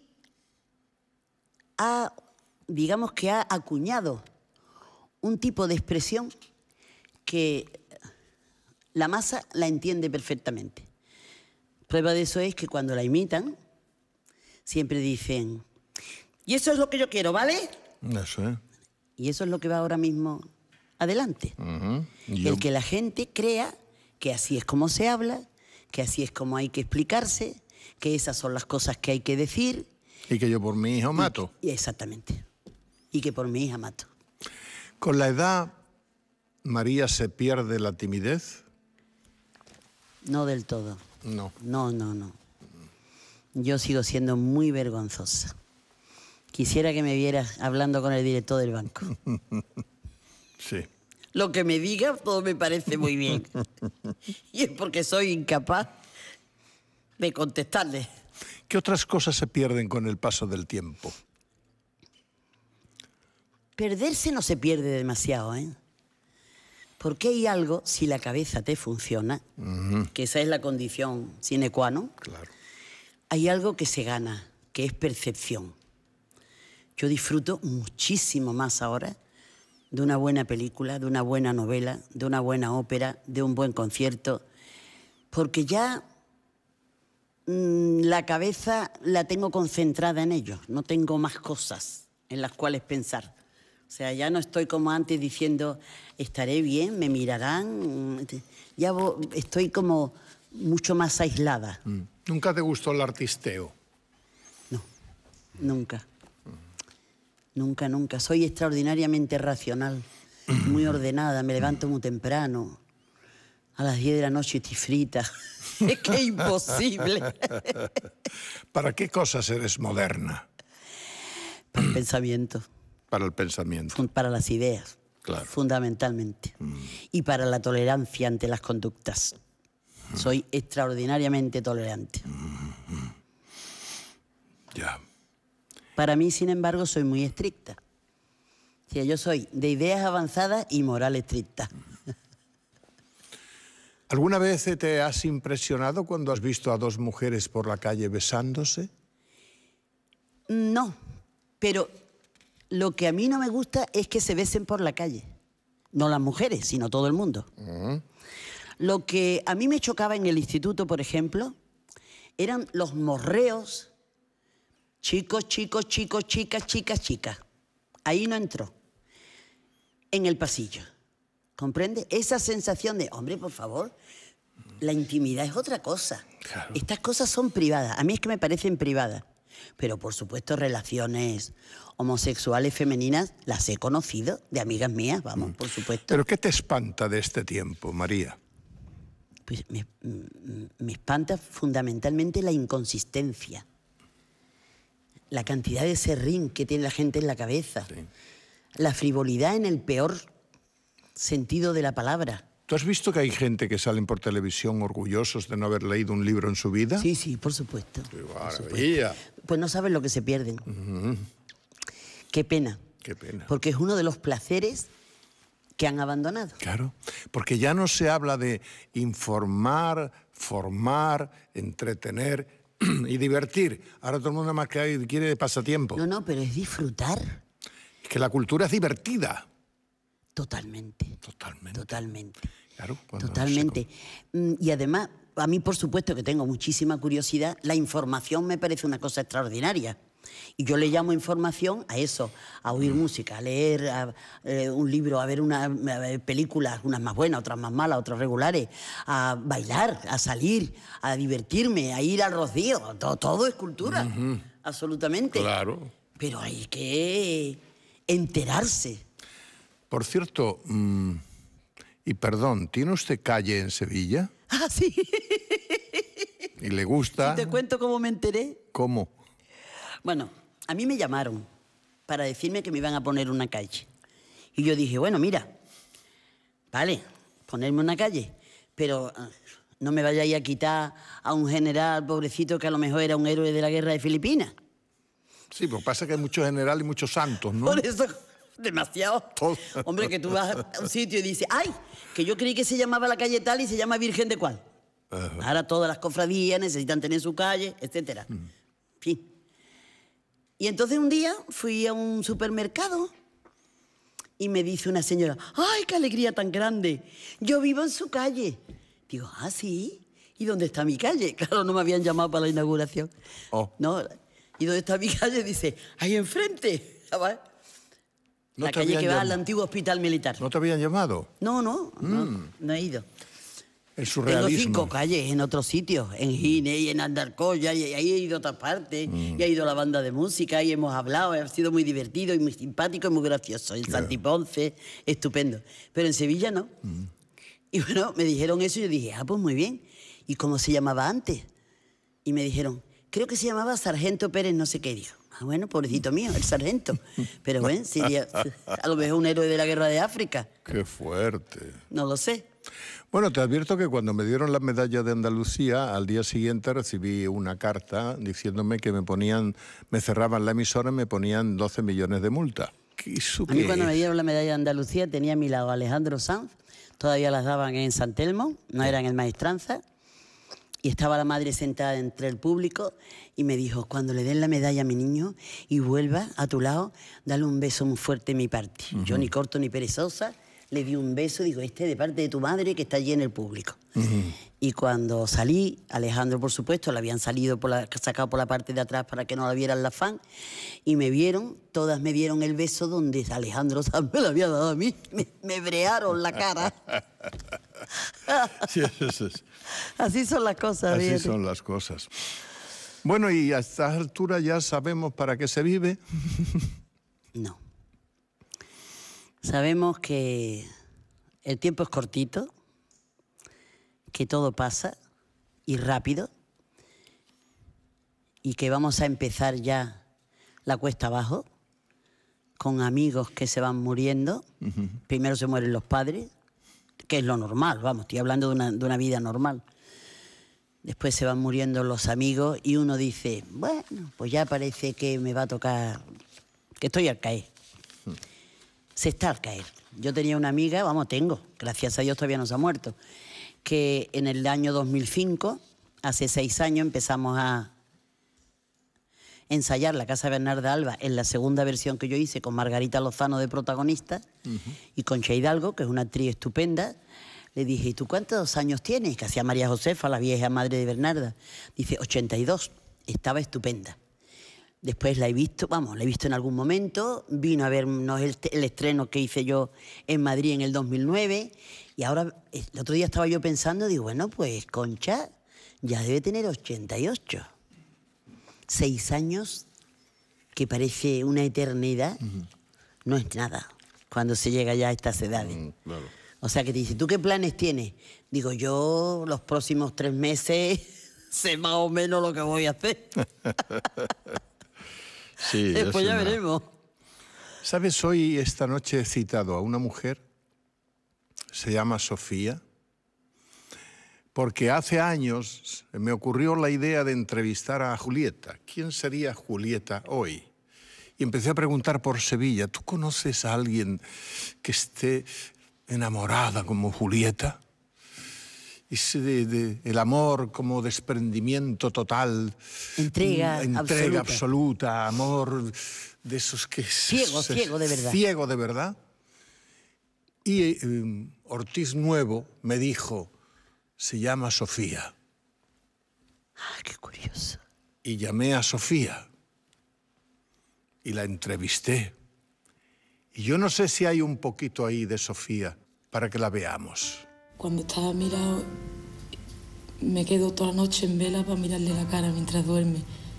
ha, digamos que ha acuñado un tipo de expresión que la masa la entiende perfectamente. Prueba de eso es que cuando la imitan, siempre dicen, y eso es lo que yo quiero, ¿vale? Eso es. Y eso es lo que va ahora mismo adelante. Uh-huh. Yo... El que la gente crea que así es como se habla, que así es como hay que explicarse, que esas son las cosas que hay que decir. Y que yo por mi hijo mato. Y, exactamente. Y que por mi hija mato. ¿Con la edad, María, se pierde la timidez? No del todo. No. No, no, no. Yo sigo siendo muy vergonzosa. Quisiera que me vieras hablando con el director del banco. Sí. Lo que me diga, todo me parece muy bien. Y es porque soy incapaz de contestarle. ¿Qué otras cosas se pierden con el paso del tiempo? Perderse no se pierde demasiado, ¿eh? Porque hay algo, si la cabeza te funciona, uh-huh. que esa es la condición sine qua non, claro. hay algo que se gana, que es percepción. Yo disfruto muchísimo más ahora de una buena película, de una buena novela, de una buena ópera, de un buen concierto, porque ya mmm, la cabeza la tengo concentrada en ello, no tengo más cosas en las cuales pensar. O sea, ya no estoy como antes diciendo, estaré bien, me mirarán, ya estoy como mucho más aislada. Mm. ¿Nunca te gustó el artisteo? No, nunca. Nunca, nunca. Soy extraordinariamente racional, muy ordenada, me levanto muy temprano. A las diez de la noche estoy frita. Es que es imposible. ¿Para qué cosas eres moderna? Para el pensamiento. Para el pensamiento. Para las ideas. Claro. Fundamentalmente. Mm. Y para la tolerancia ante las conductas. Mm. Soy extraordinariamente tolerante. Mm. Ya. Para mí, sin embargo, soy muy estricta. O sea, yo soy de ideas avanzadas y moral estricta. ¿Alguna vez te has impresionado cuando has visto a dos mujeres por la calle besándose? No, pero lo que a mí no me gusta es que se besen por la calle. No las mujeres, sino todo el mundo. Uh-huh. Lo que a mí me chocaba en el instituto, por ejemplo, eran los morreos. Chicos, chicos, chicos, chicas, chicas, chicas. Ahí no entró. En el pasillo. ¿Comprende? Esa sensación de, hombre, por favor, la intimidad es otra cosa. Claro. Estas cosas son privadas. A mí es que me parecen privadas. Pero, por supuesto, relaciones homosexuales femeninas las he conocido de amigas mías, vamos, mm. por supuesto. ¿Pero qué te espanta de este tiempo, María? Pues me, me espanta fundamentalmente la inconsistencia. La cantidad de serrín que tiene la gente en la cabeza. Sí. La frivolidad en el peor sentido de la palabra. ¿Tú has visto que hay gente que salen por televisión orgullosos de no haber leído un libro en su vida? Sí, sí, por supuesto. ¡Qué maravilla! Por supuesto. Pues no saben lo que se pierden. Uh-huh. Qué pena. Qué pena. Porque es uno de los placeres que han abandonado. Claro, porque ya no se habla de informar, formar, entretener, y divertir. Ahora todo el mundo más que quiere pasatiempo. No, no, pero es disfrutar. Es que la cultura es divertida. Totalmente. Totalmente. Totalmente. Claro, Totalmente. Se... Y además, a mí, por supuesto, que tengo muchísima curiosidad, la información me parece una cosa extraordinaria. Y yo le llamo información a eso, a oír mm. música, a leer a, eh, un libro, a ver unas películas, unas más buenas, otras más malas, otras regulares, a bailar, a salir, a divertirme, a ir al Rocío. Todo, todo es cultura, mm-hmm. absolutamente. Claro. Pero hay que enterarse. Por cierto, mmm, y perdón, ¿tiene usted calle en Sevilla? Ah, sí. ¿Y le gusta? ¿Sí te cuento cómo me enteré? ¿Cómo? Bueno, a mí me llamaron para decirme que me iban a poner una calle. Y yo dije, bueno, mira, vale, ponerme una calle, pero no me vayáis a quitar a un general pobrecito que a lo mejor era un héroe de la guerra de Filipinas. Sí, pues pasa que hay muchos generales y muchos santos, ¿no? Por eso, demasiado. Todo. Hombre, que tú vas a un sitio y dices, ¡ay! Que yo creí que se llamaba la calle tal y se llama Virgen de cuál. Uh-huh. Ahora todas las cofradías necesitan tener su calle, etcétera. Uh-huh. En fin. Y entonces un día fui a un supermercado y me dice una señora, ¡ay, qué alegría tan grande! Yo vivo en su calle. Digo, ¿ah, sí? ¿Y dónde está mi calle? Claro, no me habían llamado para la inauguración. Oh. No. ¿Y dónde está mi calle? Dice, ahí enfrente. No la calle que llam... va al antiguo hospital militar. ¿No te habían llamado? No, no, mm. no, no he ido. El surrealismo. Tengo cinco calles en otros sitios, en Gine y en Andarcoya, y ahí he ido a otras partes, mm. y ha ido la banda de música, y hemos hablado, ha sido muy divertido y muy simpático y muy gracioso. En claro. Santi Ponce, estupendo. Pero en Sevilla no. Mm. Y bueno, me dijeron eso y yo dije, ah, pues muy bien. ¿Y cómo se llamaba antes? Y me dijeron, creo que se llamaba Sargento Pérez no sé qué. Dijo, ah, bueno, pobrecito mío, el sargento. Pero bueno, sería a lo mejor un héroe de la guerra de África. Qué fuerte. No lo sé. Bueno, te advierto que cuando me dieron la medalla de Andalucía, al día siguiente recibí una carta diciéndome que me ponían, me cerraban la emisora y me ponían doce millones de multa. ¿Qué a mí cuando me dieron la medalla de Andalucía tenía a mi lado a Alejandro Sanz, todavía las daban en San Telmo, no era en el Maestranza, y estaba la madre sentada entre el público y me dijo, cuando le den la medalla a mi niño y vuelva a tu lado, dale un beso muy fuerte de mi parte. Uh-huh. Yo ni corto ni perezosa, le di un beso, digo, este de parte de tu madre que está allí en el público. Uh-huh. Y cuando salí, Alejandro, por supuesto, le habían salido por la, sacado por la parte de atrás para que no la vieran la fan, y me vieron, todas me dieron el beso donde Alejandro me lo había dado a mí, me, me brearon la cara. Sí, eso es. Así son las cosas. Así fíjate. son las cosas. Bueno, ¿y a esta altura ya sabemos para qué se vive? No. Sabemos que el tiempo es cortito, que todo pasa y rápido, y que vamos a empezar ya la cuesta abajo, con amigos que se van muriendo. Uh-huh. Primero se mueren los padres, que es lo normal, vamos, estoy hablando de una, de una vida normal. Después se van muriendo los amigos y uno dice, bueno, pues ya parece que me va a tocar, que estoy al caer. Uh-huh. Se está al caer. Yo tenía una amiga, vamos, tengo, gracias a Dios todavía no se ha muerto, que en el año dos mil cinco, hace seis años, empezamos a ensayar La Casa Bernarda Alba en la segunda versión que yo hice con Margarita Lozano de protagonista uh-huh. y Concha Hidalgo, que es una actriz estupenda. Le dije, ¿y tú cuántos años tienes? Que hacía María Josefa, la vieja madre de Bernarda. Dice, ochenta y dos. Estaba estupenda. Después la he visto, vamos, la he visto en algún momento, vino a vernos el, el estreno que hice yo en Madrid en el dos mil nueve, y ahora, el otro día estaba yo pensando, digo, bueno, pues Concha ya debe tener ochenta y ocho. Seis años, que parece una eternidad, uh-huh. no es nada cuando se llega ya a estas edades. Uh-huh, claro. O sea, que te dice, ¿tú qué planes tienes? Digo, yo los próximos tres meses sé más o menos lo que voy a hacer. Sí, después ya una... veremos. ¿Sabes? Hoy, esta noche, he citado a una mujer, se llama Sofía, porque hace años me ocurrió la idea de entrevistar a Julieta. ¿Quién sería Julieta hoy? Y empecé a preguntar por Sevilla. ¿Tú conoces a alguien que esté enamorada como Julieta? ese de, de, el amor como desprendimiento total. Entrega, entrega absoluta. absoluta. Amor de esos que... Ciego, se, ciego de verdad. Ciego de verdad. Y eh, Ortiz Nuevo me dijo, se llama Sofía. Ah, qué curioso. Y llamé a Sofía y la entrevisté. Y yo no sé si hay un poquito ahí de Sofía para que la veamos. Cuando estaba mirado, me quedo toda la noche en vela para mirarle la cara mientras duerme.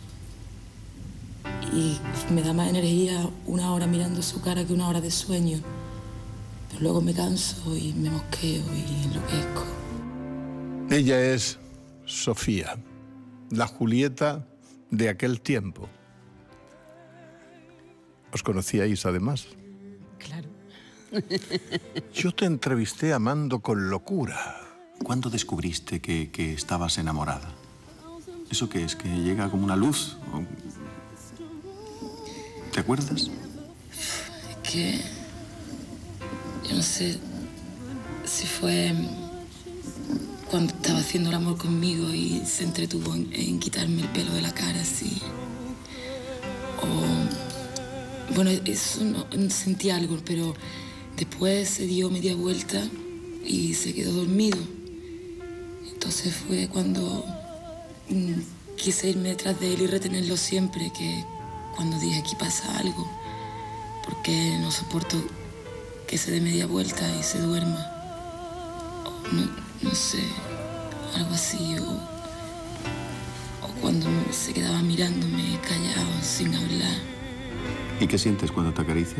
Y me da más energía una hora mirando su cara que una hora de sueño. Pero luego me canso y me mosqueo y enloquezco. Ella es Sofía, la Julieta de aquel tiempo. ¿Os conocíais además? Claro. Yo te entrevisté amando con locura. ¿Cuándo descubriste que, que estabas enamorada? ¿Eso qué es? ¿Que llega como una luz? ¿Te acuerdas? Es que... yo no sé si fue cuando estaba haciendo el amor conmigo y se entretuvo en, en quitarme el pelo de la cara, así. O... bueno, eso no, sentí algo, pero después se dio media vuelta y se quedó dormido. Entonces fue cuando mm, quise irme detrás de él y retenerlo siempre, que cuando dije aquí pasa algo, porque no soporto que se dé media vuelta y se duerma. O no, no sé, algo así, o, o cuando se quedaba mirándome callado, sin hablar. ¿Y qué sientes cuando te acaricia?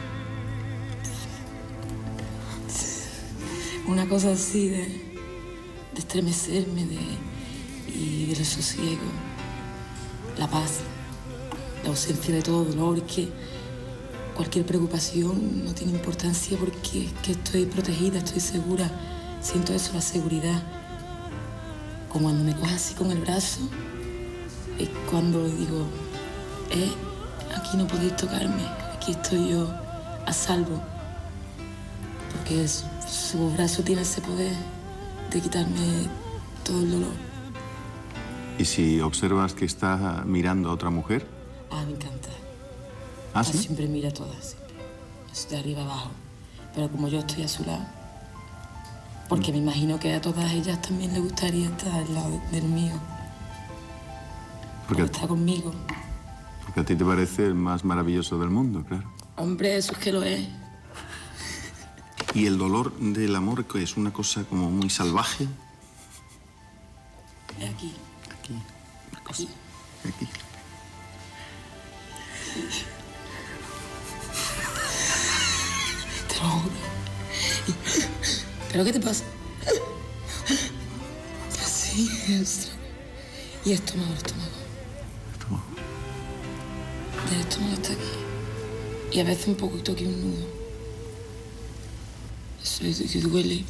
Una cosa así de, de estremecerme de, y del sosiego, la paz, la ausencia de todo dolor, que cualquier preocupación no tiene importancia porque que estoy protegida, estoy segura, siento eso, la seguridad. Como cuando me coges así con el brazo, es cuando digo, eh, aquí no podéis tocarme, aquí estoy yo a salvo, porque es, su brazo tiene ese poder de quitarme todo el dolor. ¿Y si observas que está mirando a otra mujer? Ah, me encanta. ¿Ah, Ella sí? siempre mira a todas, siempre. Es de arriba abajo. Pero como yo estoy a su lado, porque me imagino que a todas ellas también les gustaría estar al lado del mío. Porque, Porque está conmigo. porque a ti te parece el más maravilloso del mundo, claro. Hombre, eso es que lo es. ¿Y el dolor del amor, que es una cosa como muy salvaje? Es aquí. Aquí. Aquí. Aquí. Te lo juro. ¿Pero qué te pasa? Sí, es... Y estómago, estómago. Estómago. Del estómago está aquí. Y a veces un poquito aquí un nudo. Eso es que duele.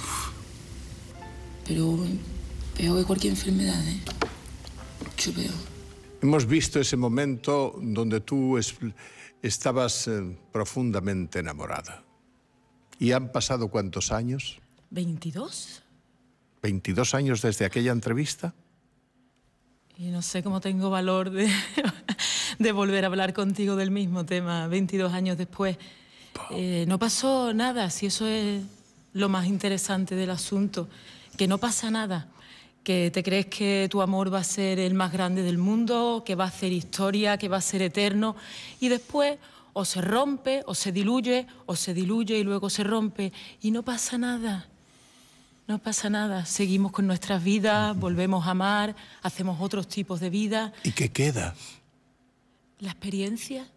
Pero peor que cualquier enfermedad, ¿eh? Mucho peor. Hemos visto ese momento donde tú es, estabas eh, profundamente enamorada. ¿Y han pasado cuántos años? ¿veintidós? ¿veintidós años desde aquella entrevista? Y no sé cómo tengo valor de, de volver a hablar contigo del mismo tema veintidós años después. Eh, no pasó nada, si eso es lo más interesante del asunto, que no pasa nada, que te crees que tu amor va a ser el más grande del mundo, que va a hacer historia, que va a ser eterno, y después o se rompe, o se diluye, o se diluye y luego se rompe, y no pasa nada. No pasa nada, seguimos con nuestras vidas, volvemos a amar, hacemos otros tipos de vida. ¿Y qué queda? La experiencia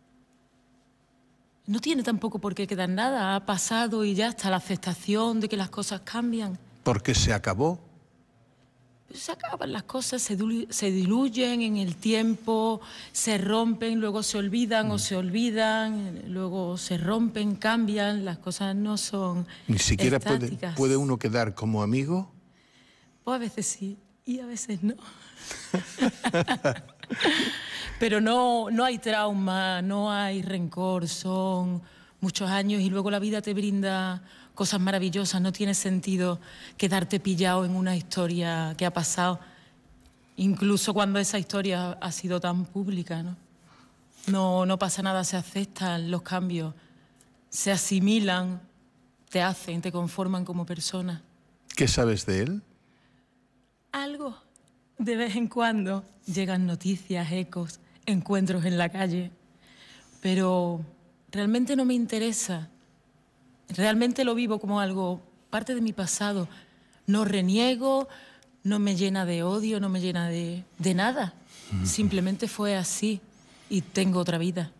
no tiene tampoco por qué quedar nada, ha pasado y ya está la aceptación de que las cosas cambian. Porque se acabó. Se acaban las cosas, se, se diluyen en el tiempo, se rompen, luego se olvidan mm. o se olvidan, luego se rompen, cambian, las cosas no son Ni siquiera puede, estáticas. ¿Puede uno quedar como amigo? Pues a veces sí y a veces no. Pero no, no hay trauma, no hay rencor, son muchos años y luego la vida te brinda cosas maravillosas. No tiene sentido quedarte pillado en una historia que ha pasado, incluso cuando esa historia ha sido tan pública, ¿no? No, no pasa nada, se aceptan los cambios, se asimilan, te hacen, te conforman como persona. ¿Qué sabes de él? Algo. De vez en cuando llegan noticias, ecos, encuentros en la calle, pero realmente no me interesa. Realmente lo vivo como algo, parte de mi pasado. No reniego, no me llena de odio, no me llena de, de nada. Simplemente fue así y tengo otra vida.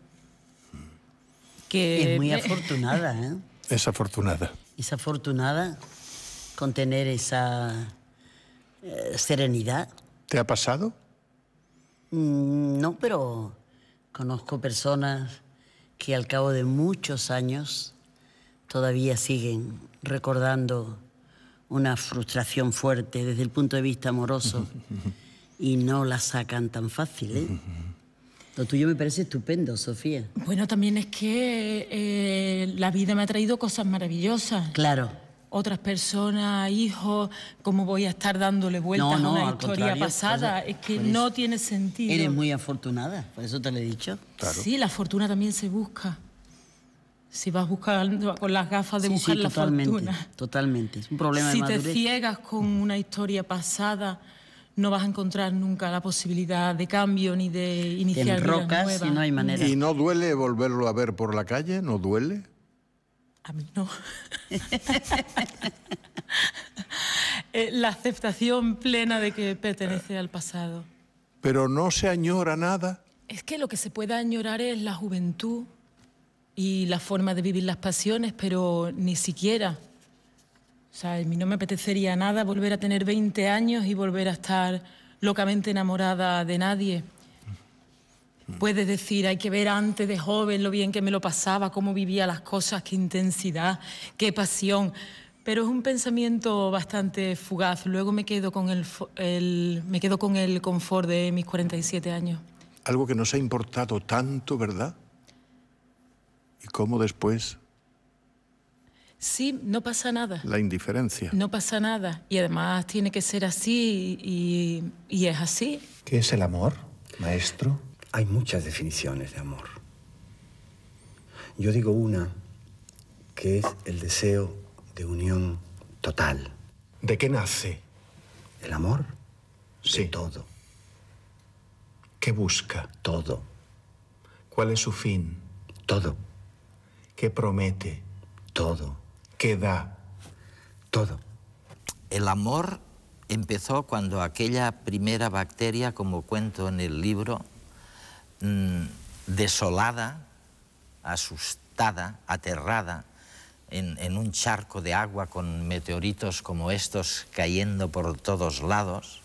Que es muy me... afortunada, ¿eh? Es afortunada. Es afortunada con tener esa eh, serenidad. ¿Te ha pasado? Mm, no, pero conozco personas que al cabo de muchos años todavía siguen recordando una frustración fuerte desde el punto de vista amoroso y no la sacan tan fácil, ¿eh? Lo tuyo me parece estupendo, Sofía. Bueno, también es que eh, la vida me ha traído cosas maravillosas. Claro. Otras personas, hijos, ¿cómo voy a estar dándole vueltas no, no, a una al historia pasada? Por eso, es que por no eso. tiene sentido. Eres muy afortunada, por eso te lo he dicho. Claro. Sí, la fortuna también se busca. Si vas buscando con las gafas de Sí, buscar sí, la totalmente, fortuna. Totalmente, es un problema Si de madurez. te ciegas con una historia pasada, no vas a encontrar nunca la posibilidad de cambio ni de iniciar Te vidas enrocas nuevas. y no hay manera. ¿Y no duele volverlo a ver por la calle? ¿No duele? A mí no. Eh, la aceptación plena de que pertenece al pasado. ¿Pero no se añora nada? Es que lo que se puede añorar es la juventud y la forma de vivir las pasiones, pero ni siquiera. O sea, a mí no me apetecería nada volver a tener veinte años y volver a estar locamente enamorada de nadie. Puedes decir, hay que ver antes de joven lo bien que me lo pasaba, cómo vivía las cosas, qué intensidad, qué pasión. Pero es un pensamiento bastante fugaz. Luego me quedo con el, el, me quedo con el confort de mis cuarenta y siete años. Algo que nos ha importado tanto, ¿verdad? ¿Y cómo después? Sí, no pasa nada. La indiferencia. No pasa nada. Y además tiene que ser así y, y es así. ¿Qué es el amor, maestro? Hay muchas definiciones de amor. Yo digo una, que es el deseo de unión total. ¿De qué nace? ¿El amor? Sí. De todo. ¿Qué busca? Todo. ¿Cuál es su fin? Todo. ¿Qué promete? Todo. ¿Qué da? Todo. El amor empezó cuando aquella primera bacteria, como cuento en el libro, mmm, desolada, asustada, aterrada, en, en un charco de agua con meteoritos como estos cayendo por todos lados,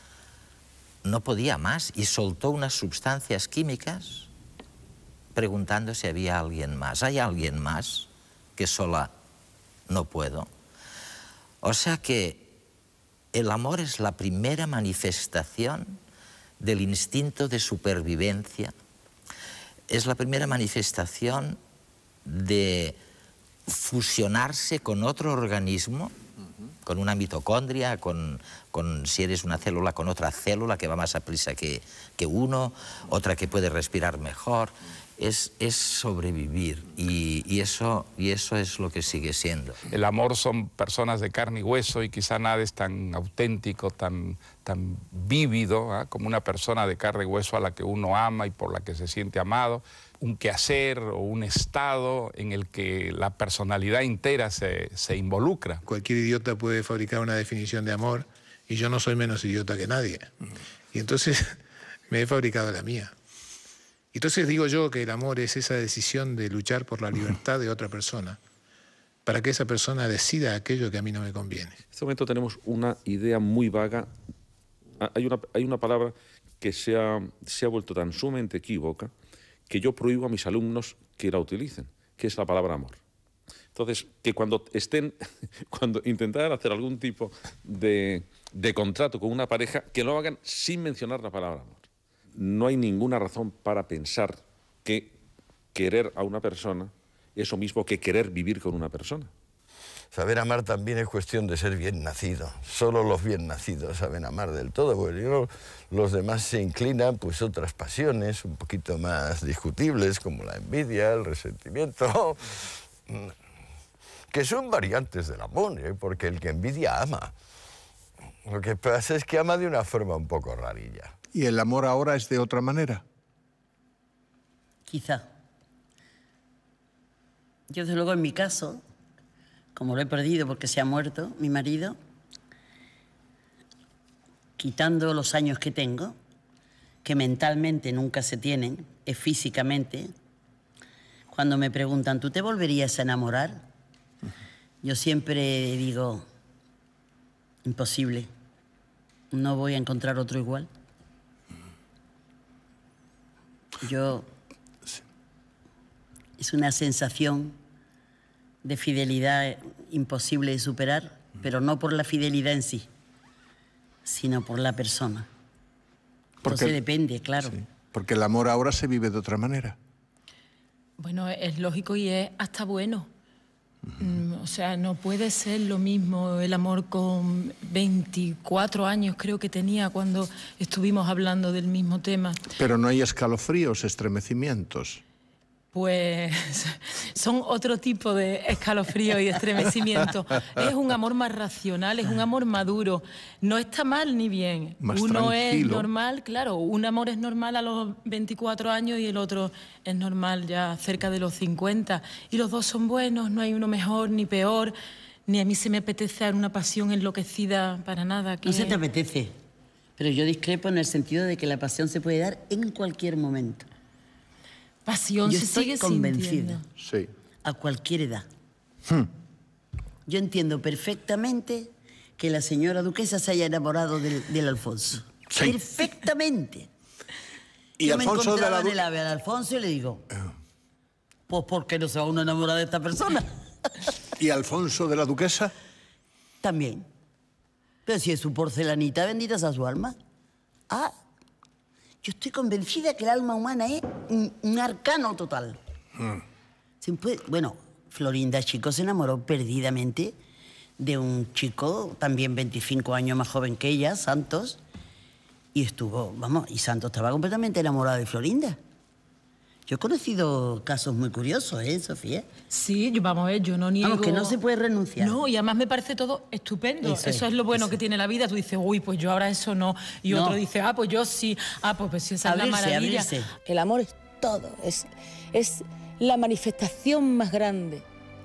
no podía más y soltó unas sustancias químicas preguntando si había alguien más. ¿Hay alguien más que sola no puedo? O sea que el amor es la primera manifestación del instinto de supervivencia, es la primera manifestación de fusionarse con otro organismo, con una mitocondria, con, con, si eres una célula, con otra célula que va más a prisa que, que uno, otra que puede respirar mejor. Es, es sobrevivir y, y, eso, y eso es lo que sigue siendo. El amor son personas de carne y hueso y quizá nada es tan auténtico, tan, tan vívido, ¿eh? como una persona de carne y hueso a la que uno ama y por la que se siente amado. Un quehacer o un estado en el que la personalidad entera se, se involucra. Cualquier idiota puede fabricar una definición de amor y yo no soy menos idiota que nadie. Y entonces me he fabricado la mía. Entonces digo yo que el amor es esa decisión de luchar por la libertad de otra persona para que esa persona decida aquello que a mí no me conviene. En este momento tenemos una idea muy vaga. Hay una, hay una palabra que se ha, se ha vuelto tan sumamente equívoca que yo prohíbo a mis alumnos que la utilicen, que es la palabra amor. Entonces, que cuando estén, cuando intentaran hacer algún tipo de, de contrato con una pareja, que lo hagan sin mencionar la palabra amor. No hay ninguna razón para pensar que querer a una persona eso mismo que querer vivir con una persona. Saber amar también es cuestión de ser bien nacido. Solo los bien nacidos saben amar del todo, porque yo, los demás se inclinan pues a otras pasiones un poquito más discutibles, como la envidia, el resentimiento, que son variantes del amor, ¿eh? Porque el que envidia ama. Lo que pasa es que ama de una forma un poco rarilla. ¿Y el amor ahora es de otra manera? Quizá. Yo, desde luego, en mi caso, como lo he perdido porque se ha muerto mi marido, quitando los años que tengo, que mentalmente nunca se tienen, es físicamente, cuando me preguntan, ¿tú te volverías a enamorar? Yo siempre digo, imposible, no voy a encontrar otro igual. Yo... Es una sensación de fidelidad imposible de superar, pero no por la fidelidad en sí, sino por la persona. Porque, Entonces depende, claro. Sí, porque el amor ahora se vive de otra manera. Bueno, es lógico y es hasta bueno. Uh-huh. O sea, no puede ser lo mismo el amor con veinticuatro años, creo que tenía, cuando estuvimos hablando del mismo tema. Pero no hay escalofríos, estremecimientos. Pues son otro tipo de escalofrío y estremecimiento. Es un amor más racional, es un amor maduro. No está mal ni bien. Más Uno tranquilo. Es normal, claro, un amor es normal a los veinticuatro años y el otro es normal ya cerca de los cincuenta. Y los dos son buenos, no hay uno mejor ni peor, ni a mí se me apetece dar una pasión enloquecida para nada. Que... No se te apetece, pero yo discrepo en el sentido de que la pasión se puede dar en cualquier momento. Pasión Yo se estoy sigue convencida. Sí. A cualquier edad. Hmm. Yo entiendo perfectamente que la señora duquesa se haya enamorado del, del Alfonso. Sí. Perfectamente. Y Yo Alfonso me de la encontraba en Du- el AVE al Alfonso y le digo, pues ¿por qué no se va uno a enamorar de esta persona? ¿Y Alfonso de la Duquesa? También. Pero si es su porcelanita, bendita sea su alma. Ah, yo estoy convencida que el alma humana es un, un arcano total. Hmm. Se puede- bueno, Florinda Chico se enamoró perdidamente de un chico también veinticinco años más joven que ella, Santos, y estuvo, vamos, y Santos estaba completamente enamorado de Florinda. Yo he conocido casos muy curiosos, ¿eh, Sofía? Sí, yo, vamos a ver, yo no niego... Vamos, que no se puede renunciar. No, y además me parece todo estupendo. Eso Eso, es, es lo bueno eso. que tiene la vida. Tú dices, uy, pues yo ahora eso no. Y No. otro dice, ah, pues yo sí. Ah, pues, pues sí, esa es la Abrirse, maravilla. abrirse. El amor es todo, es, es la manifestación más grande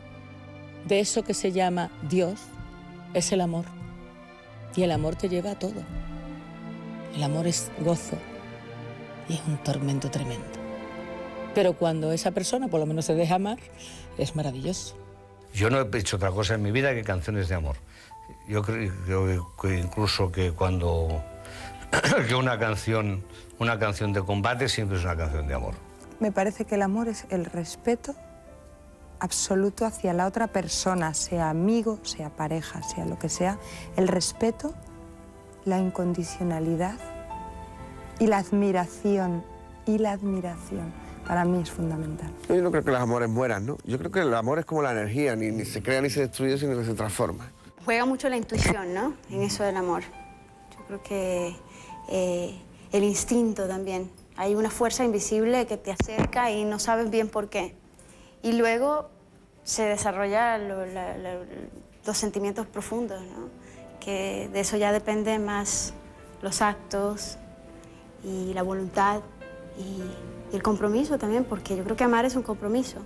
de eso que se llama Dios, es el amor. Y el amor te lleva a todo. El amor es gozo y es un tormento tremendo. Pero cuando esa persona por lo menos se deja amar, es maravilloso. Yo no he hecho otra cosa en mi vida que canciones de amor. Yo creo, creo que incluso que cuando que una canción, una canción de combate siempre es una canción de amor. Me parece que el amor es el respeto absoluto hacia la otra persona, sea amigo, sea pareja, sea lo que sea. El respeto, la incondicionalidad y la admiración. Y la admiración, para mí es fundamental. Yo no creo que los amores mueran, ¿no? Yo creo que el amor es como la energía, ni, ni se crea ni se destruye, sino que se transforma. Juega mucho la intuición, ¿no? En eso del amor. Yo creo que eh, el instinto también. Hay una fuerza invisible que te acerca y no sabes bien por qué. Y luego se desarrollan lo, la, la, los sentimientos profundos, ¿no? Que de eso ya dependen más los actos y la voluntad y, y el compromiso también, porque yo creo que amar es un compromiso.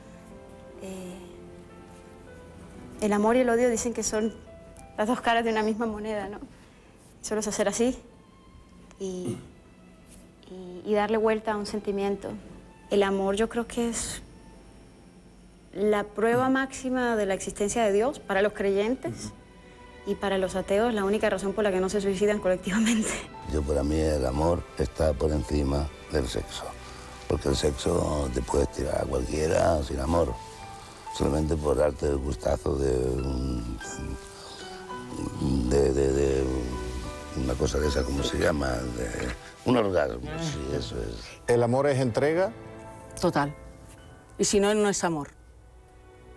Eh, el amor y el odio dicen que son las dos caras de una misma moneda, ¿no? Solo es hacer así y, y, y darle vuelta a un sentimiento. El amor yo creo que es la prueba máxima de la existencia de Dios para los creyentes y para los ateos la única razón por la que no se suicidan colectivamente. Yo, para mí, el amor está por encima del sexo, porque el sexo te puedes tirar a cualquiera sin amor, solamente por darte el gustazo de, un- de, de, de una cosa de esa, ¿cómo se llama? De un orgasmo, sí, eso es. ¿El amor es entrega? Total. Y si no, no es amor.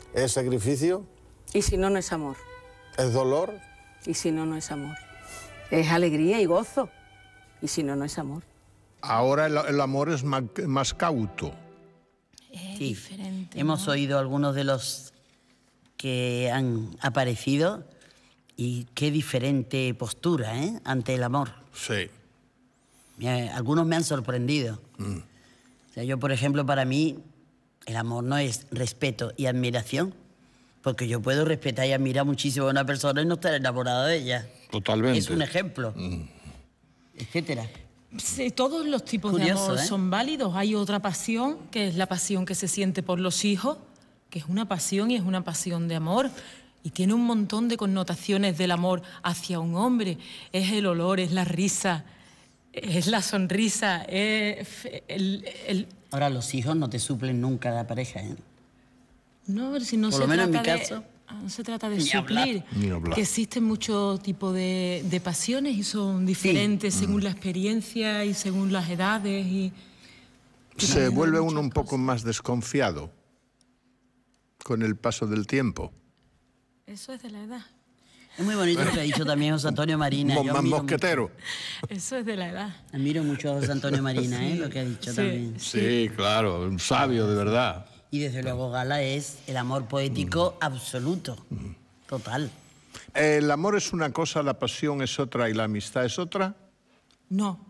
¿Es sacrificio? Y si no, no es amor. ¿Es dolor? Y si no, no es amor. Es alegría y gozo. Y si no, no es amor. Ahora el, el amor es más, más cauto. Sí, hemos oído algunos de los que han aparecido y qué diferente postura, ¿eh?, ante el amor. Sí. Me- algunos me han sorprendido. Mm. O sea, yo, por ejemplo, para mí, el amor no es respeto y admiración, porque yo puedo respetar y admirar muchísimo a una persona y no estar enamorada de ella. Totalmente. Es un ejemplo, etcétera. Sí, todos los tipos Curioso, de amor ¿eh? son válidos. Hay otra pasión, que es la pasión que se siente por los hijos, que es una pasión y es una pasión de amor. Y tiene un montón de connotaciones del amor hacia un hombre. Es el olor, es la risa, es la sonrisa, es el... el- Ahora, los hijos no te suplen nunca la pareja, ¿eh? No, si no Por se lo menos en mi trata de- caso. No se trata de Ni hablar. suplir, Ni hablar. que existen muchos tipos de, de pasiones y son diferentes según la experiencia y según las edades. Y Se vuelve uno un poco más desconfiado con el paso del tiempo. eso es de la edad. Es muy bonito lo que ha dicho también José Antonio Marina. Mo- Yo más admiro mosquetero. Eso es de la edad. mucho- Admiro mucho a José Antonio Marina, ¿eh?, Sí, lo que ha dicho sí, también. Sí, claro, un sabio de verdad. Y desde luego Gala es el amor poético Mm. absoluto, total. ¿El amor es una cosa, la pasión es otra y la amistad es otra? No.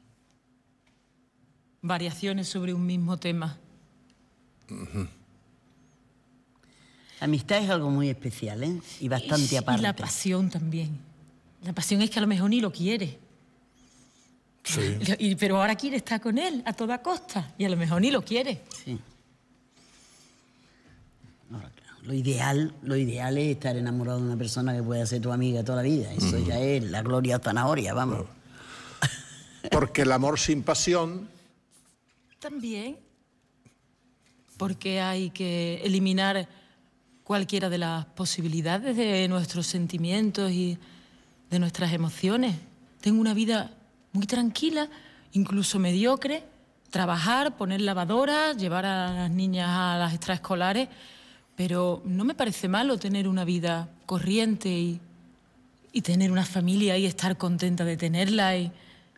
Variaciones sobre un mismo tema. La amistad es algo muy especial, ¿eh? Y bastante Y- aparte. Y la pasión también. La pasión es que a lo mejor ni lo quiere. Sí. Y- pero ahora quiere estar con él a toda costa. Y a lo mejor ni lo quiere. Sí. Lo ideal, lo ideal es estar enamorado de una persona que pueda ser tu amiga toda la vida. Eso ya es la gloria zanahoria, vamos. Porque el amor sin pasión, También. Porque hay que eliminar cualquiera de las posibilidades de nuestros sentimientos y de nuestras emociones. Tengo una vida muy tranquila, incluso mediocre. Trabajar, poner lavadoras, llevar a las niñas a las extraescolares. Pero no me parece malo tener una vida corriente y, y tener una familia y estar contenta de tenerla. Y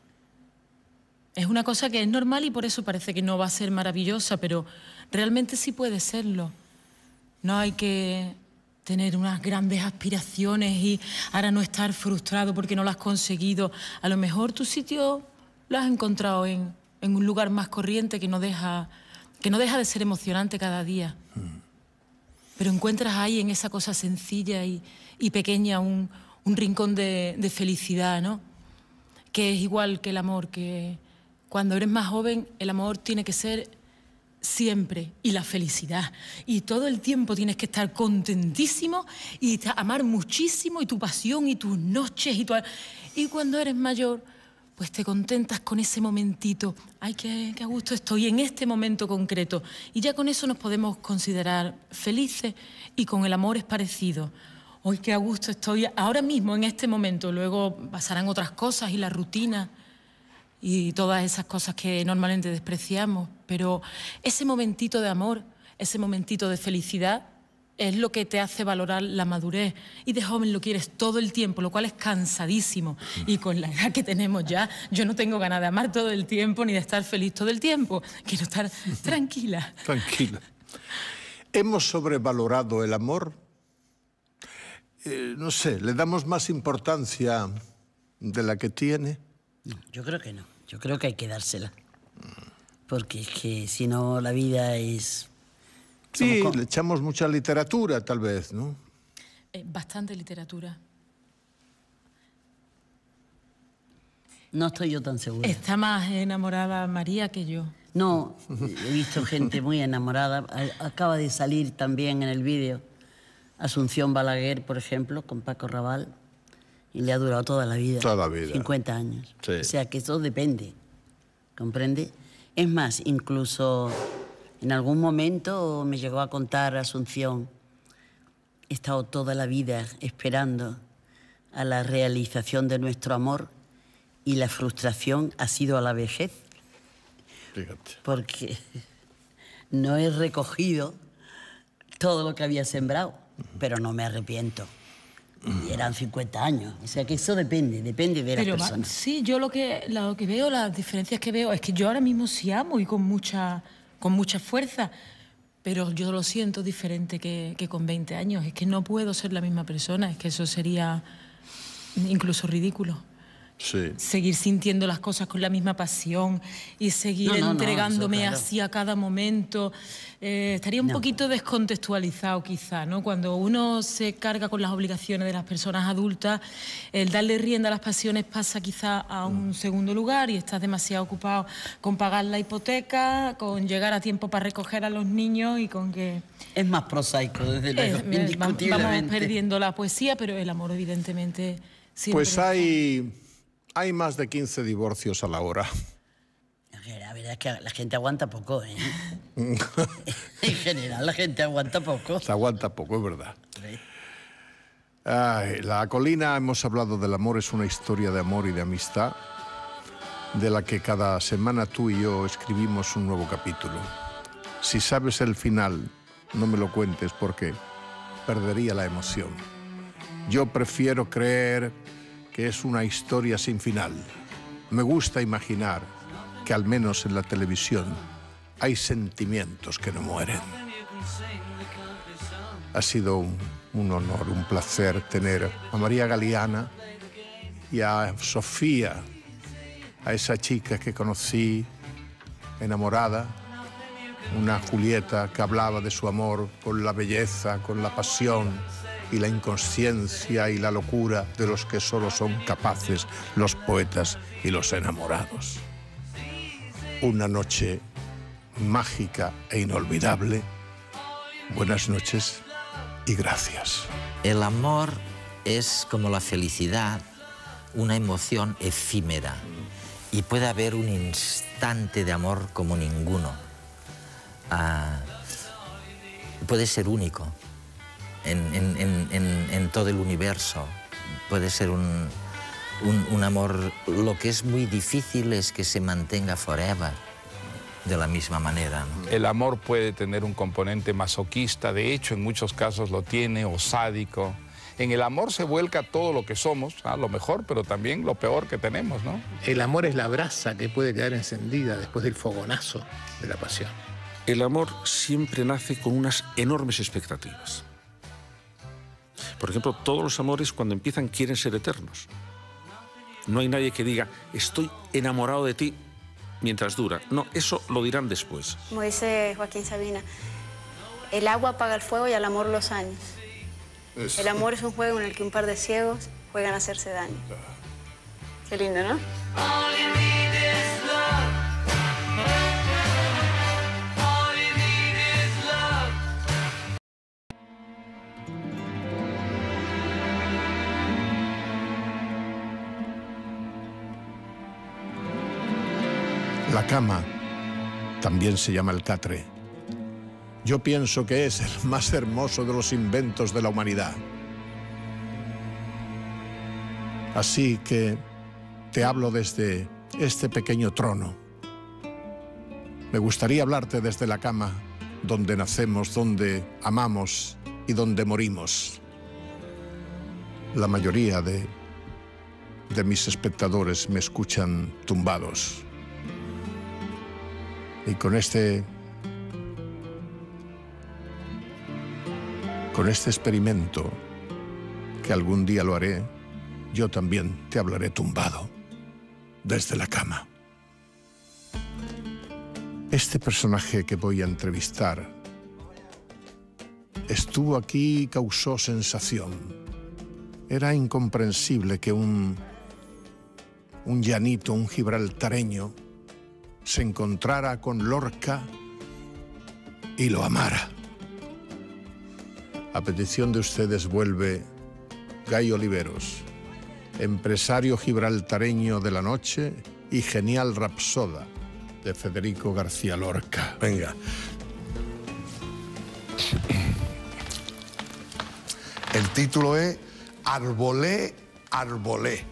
es una cosa que es normal y por eso parece que no va a ser maravillosa, pero realmente sí puede serlo. No hay que tener unas grandes aspiraciones y ahora no estar frustrado porque no lo has conseguido. A lo mejor tu sitio lo has encontrado en, en un lugar más corriente que no deja, que no deja de ser emocionante cada día. Pero encuentras ahí en esa cosa sencilla y, y pequeña un, un rincón de, de felicidad, ¿no? Que es igual que el amor, que cuando eres más joven el amor tiene que ser siempre, y la felicidad. Y todo el tiempo tienes que estar contentísimo y ta- amar muchísimo y tu pasión y tus noches y tu... Y cuando eres mayor, pues te contentas con ese momentito. Ay, qué, qué a gusto estoy en este momento concreto. Y ya con eso nos podemos considerar felices y con el amor es parecido. Hoy qué a gusto estoy ahora mismo en este momento. Luego pasarán otras cosas y la rutina y todas esas cosas que normalmente despreciamos. Pero ese momentito de amor, ese momentito de felicidad es lo que te hace valorar la madurez. Y de joven lo quieres todo el tiempo, lo cual es cansadísimo. Y con la edad que tenemos ya, yo no tengo ganas de amar todo el tiempo ni de estar feliz todo el tiempo. Quiero estar tranquila. tranquila. ¿Hemos sobrevalorado el amor? Eh, no sé, ¿le damos más importancia de la que tiene? No, yo creo que no. Yo creo que hay que dársela. Porque es que si no la vida es... Sí, Somos co- le echamos mucha literatura, tal vez, ¿no? Eh, bastante literatura. No estoy yo tan segura. Está más enamorada María que yo. No, he visto gente muy enamorada. A- Acaba de salir también en el vídeo Asunción Balaguer, por ejemplo, con Paco Rabanne, y le ha durado toda la vida. Toda la vida. cincuenta años. Sí. O sea que eso depende, ¿comprende? Es más, incluso en algún momento me llegó a contar Asunción, he estado toda la vida esperando a la realización de nuestro amor y la frustración ha sido a la vejez. Fíjate. Porque no he recogido todo lo que había sembrado, pero no me arrepiento. Y eran cincuenta años, o sea que eso depende, depende de la Pero persona. sí, yo lo que, lo que veo, las diferencias que veo, es que yo ahora mismo sí amo y con mucha, con mucha fuerza, pero yo lo siento diferente que, que con veinte años. Es que no puedo ser la misma persona, es que eso sería incluso ridículo. Sí. Seguir sintiendo las cosas con la misma pasión y seguir No, no, no, entregándome eso, claro. así a cada momento. Eh, estaría un No. poquito descontextualizado quizá, ¿no? Cuando uno se carga con las obligaciones de las personas adultas, el darle rienda a las pasiones pasa quizá a un segundo lugar y estás demasiado ocupado con pagar la hipoteca, con llegar a tiempo para recoger a los niños y con que... Es más prosaico, desde luego, Eh, mira, vamos indiscutiblemente. perdiendo la poesía, pero el amor evidentemente siempre... Pues hay, hay más de quince divorcios a la hora. La verdad es que la gente aguanta poco, ¿eh? En general, la gente aguanta poco. Se aguanta poco, es verdad. Ay, La colina, hemos hablado del amor, es una historia de amor y de amistad, de la que cada semana tú y yo escribimos un nuevo capítulo. Si sabes el final, no me lo cuentes porque perdería la emoción. Yo prefiero creer que es una historia sin final. Me gusta imaginar que al menos en la televisión hay sentimientos que no mueren. Ha sido un, un honor, un placer tener a María Galeana y a Sofía, a esa chica que conocí enamorada, una Julieta que hablaba de su amor con la belleza, con la pasión y la inconsciencia y la locura de los que solo son capaces los poetas y los enamorados. Una noche mágica e inolvidable. Buenas noches y gracias. El amor es como la felicidad, una emoción efímera. Y puede haber un instante de amor como ninguno. Ah, puede ser único en, en, en, en, en todo el universo. Puede ser un, un, un amor... Lo que es muy difícil es que se mantenga forever, de la misma manera, ¿no? El amor puede tener un componente masoquista, de hecho en muchos casos lo tiene, o sádico. En el amor se vuelca todo lo que somos, ¿ah? Lo mejor, pero también lo peor que tenemos, ¿no? El amor es la brasa que puede quedar encendida después del fogonazo de la pasión. El amor siempre nace con unas enormes expectativas. Por ejemplo, todos los amores cuando empiezan quieren ser eternos. No hay nadie que diga, estoy enamorado de ti mientras dura. No, eso lo dirán después. Como dice Joaquín Sabina, el agua apaga el fuego y al amor los años. Es... El amor es un juego en el que un par de ciegos juegan a hacerse daño. Qué lindo, ¿no? La cama también se llama el catre. Yo pienso que es el más hermoso de los inventos de la humanidad. Así que te hablo desde este pequeño trono. Me gustaría hablarte desde la cama, donde nacemos, donde amamos y donde morimos. La mayoría de, de mis espectadores me escuchan tumbados. Y con este, con este experimento, que algún día lo haré, yo también te hablaré tumbado, desde la cama. Este personaje que voy a entrevistar estuvo aquí y causó sensación. Era incomprensible que un, un llanito, un gibraltareño, se encontrara con Lorca y lo amara. A petición de ustedes vuelve Gay Oliveros, empresario gibraltareño de la noche y genial rapsoda de Federico García Lorca. Venga. El título es Arbolé, Arbolé.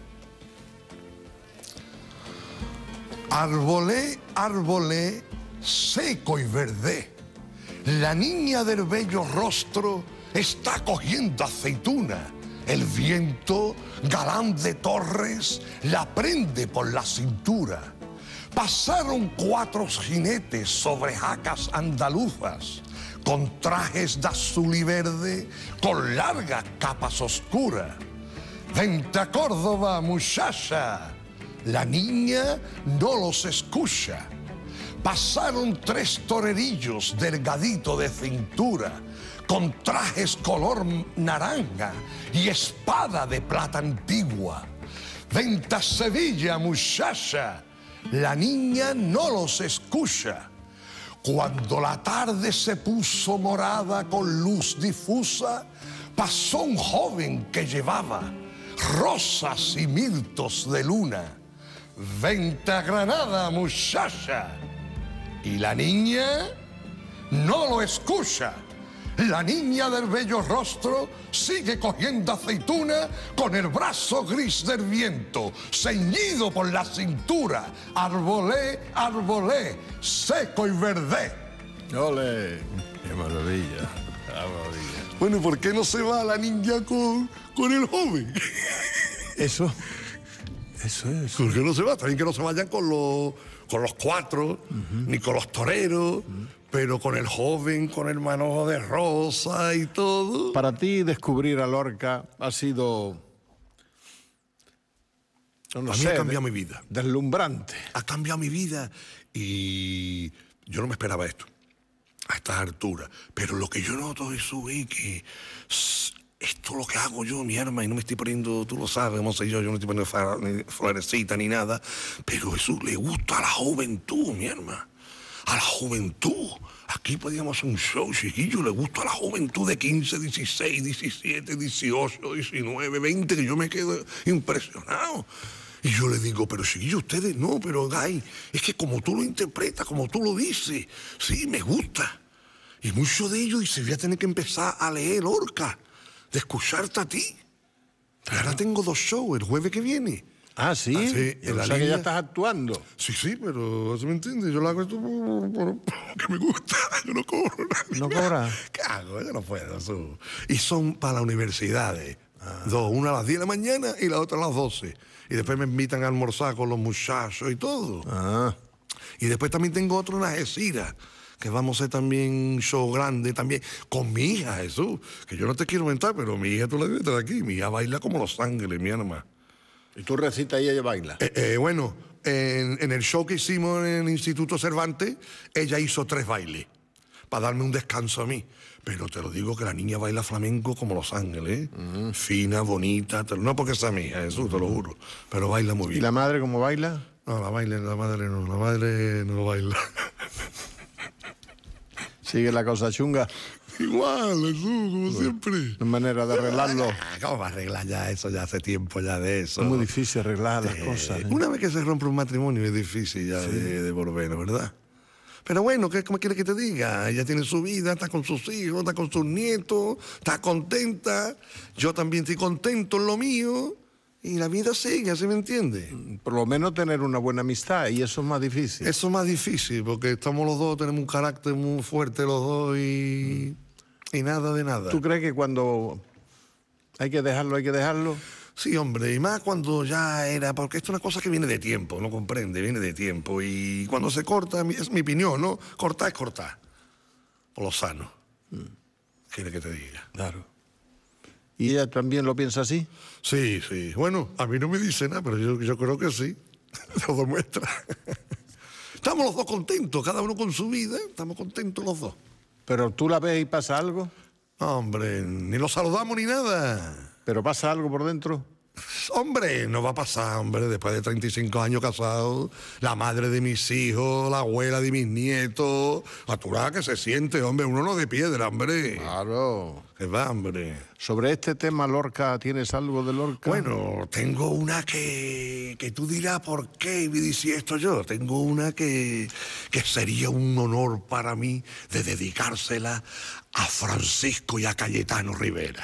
Arbolé, arbolé, seco y verde, La niña del bello rostro está cogiendo aceituna. El viento, galán de torres, la prende por la cintura. Pasaron cuatro jinetes sobre jacas andaluzas, con trajes de azul y verde, con largas capas oscuras. Vente a Córdoba, muchacha. La niña no los escucha. Pasaron tres torerillos delgadito de cintura, con trajes color naranja y espada de plata antigua. Vente a Sevilla, muchacha. La niña no los escucha. Cuando la tarde se puso morada con luz difusa, pasó un joven que llevaba rosas y mirtos de luna. Vente a Granada, muchacha. Y la niña no lo escucha. La niña del bello rostro sigue cogiendo aceituna con el brazo gris del viento, ceñido por la cintura. Arbolé, arbolé, seco y verde. ¡Ole! ¡Qué maravilla! ¡Qué maravilla! Bueno, ¿y por qué no se va la niña con, con el joven? Eso, eso es. ¿Por qué no se va? También que no se vayan con los, con los cuatro, uh-huh. ni con los toreros. Uh-huh. Pero con el joven, con el manojo de rosa y todo. Para ti descubrir a Lorca ha sido... No a sé, mí ha cambiado mi vida. Deslumbrante. Ha cambiado mi vida y yo no me esperaba esto, a estas alturas. Pero lo que yo noto, Jesús, es que esto lo que hago yo, mi arma, y no me estoy poniendo, tú lo sabes, no sé yo, yo no estoy poniendo ni florecita ni nada, pero Jesús le gusta a la juventud, mi arma. A la juventud. Aquí podíamos hacer un show, chiquillo, le gusta a la juventud de quince, dieciséis, diecisiete, dieciocho, diecinueve, veinte, que yo me quedo impresionado. Y yo le digo, pero chiquillo, ustedes no, pero Guy, es que como tú lo interpretas, como tú lo dices, sí, me gusta. Y muchos de ellos dicen, voy a tener que empezar a leer Lorca, de escucharte a ti. Pero ahora tengo dos shows el jueves que viene. Ah, ¿sí? Ah, sí. O sea, línea... que ya estás actuando. Sí, sí, pero ¿se me entiende? Yo lo hago esto porque me gusta. Yo no cobro. ¿No cobras? ¿Qué hago? Yo no puedo. Eso. Y son para las universidades. Ah. Dos, una a las diez de la mañana y la otra a las doce. Y después me invitan a almorzar con los muchachos y todo. Ah. Y después también tengo otro en Algeciras, que vamos a hacer también un show grande también, con mi hija, Jesús. Que yo no te quiero mentar, pero mi hija tú la debes de aquí. Mi hija baila como Los Ángeles, mi hermana. ¿Y tú recitas y ella baila? Eh, eh, bueno, en, en el show que hicimos en el Instituto Cervantes, ella hizo tres bailes, para darme un descanso a mí. Pero te lo digo que la niña baila flamenco como Los Ángeles, ¿eh? Uh-huh. Fina, bonita, te, no porque sea mi hija, Jesús, te lo juro, pero baila muy bien. ¿Y la madre cómo baila? No, la, baile, la madre no, la madre no baila. ¿Sigue la cosa chunga? Igual, Jesús, como sí. siempre. No hay manera de arreglarlo. ¿Cómo va a arreglar ya eso? Ya hace tiempo ya de eso. Es muy difícil arreglar las eh, cosas. ¿eh? Una vez que se rompe un matrimonio es difícil ya sí. de, de volver, ¿verdad? Pero bueno, ¿qué, ¿cómo quiere que te diga? Ella tiene su vida, está con sus hijos, está con sus nietos, está contenta. Yo también estoy contento en lo mío. Y la vida sigue, ¿se me entiende? Por lo menos tener una buena amistad, y eso es más difícil. Eso es más difícil, porque estamos los dos, tenemos un carácter muy fuerte los dos y... Y nada de nada. ¿Tú crees que cuando hay que dejarlo, hay que dejarlo? Sí, hombre, y más cuando ya era... Porque esto es una cosa que viene de tiempo, ¿no comprende? Viene de tiempo. Y cuando se corta, es mi opinión, ¿no? Cortar es cortar. Por lo sano. Mm. ¿Quiere que te diga? Claro. ¿Y ella también lo piensa así? Sí, sí. Bueno, a mí no me dice nada, pero yo, yo creo que sí. Lo demuestra. Estamos los dos contentos, cada uno con su vida. Estamos contentos los dos. ¿Pero tú la ves y pasa algo? Hombre, ni lo saludamos ni nada. ¿Pero pasa algo por dentro? Hombre, no va a pasar, hombre, después de treinta y cinco años casados, la madre de mis hijos, la abuela de mis nietos, aturada que se siente, hombre, uno no de piedra, hombre. Claro. ¿Qué va, hombre? Sobre este tema, Lorca, ¿tienes algo de Lorca? Bueno, tengo una que, que tú dirás por qué me dice esto yo. Tengo una que, que sería un honor para mí de dedicársela a Francisco y a Cayetano Rivera.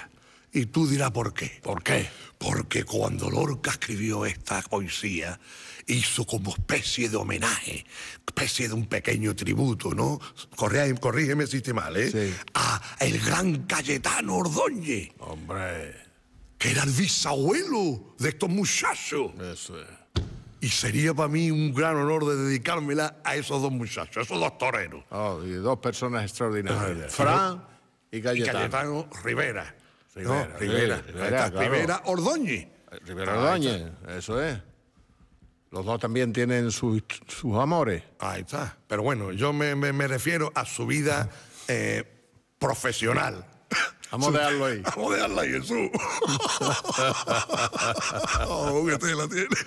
Y tú dirás, ¿por qué? ¿Por qué? Porque cuando Lorca escribió esta poesía, hizo como especie de homenaje, especie de un pequeño tributo, ¿no? Corrígeme, corrígeme si estoy mal, ¿eh? Sí. A el gran Cayetano Ordóñez. Hombre. Que era el bisabuelo de estos muchachos. Eso es. Y sería para mí un gran honor de dedicármela a esos dos muchachos, a esos dos toreros. Oh, y dos personas extraordinarias. Ah, Fran y Cayetano. Y Cayetano Rivera. Rivera, no, Rivera. sí, Rivera, Rivera, claro. Rivera Ordóñez. Rivera Ordóñez, eso es. Los dos también tienen sus, sus amores. Ahí está. Pero bueno, yo me, me, me refiero a su vida eh, profesional. Vamos a dejarlo ahí. Vamos a dejarlo ahí, Jesús. Oh, que te la tiene.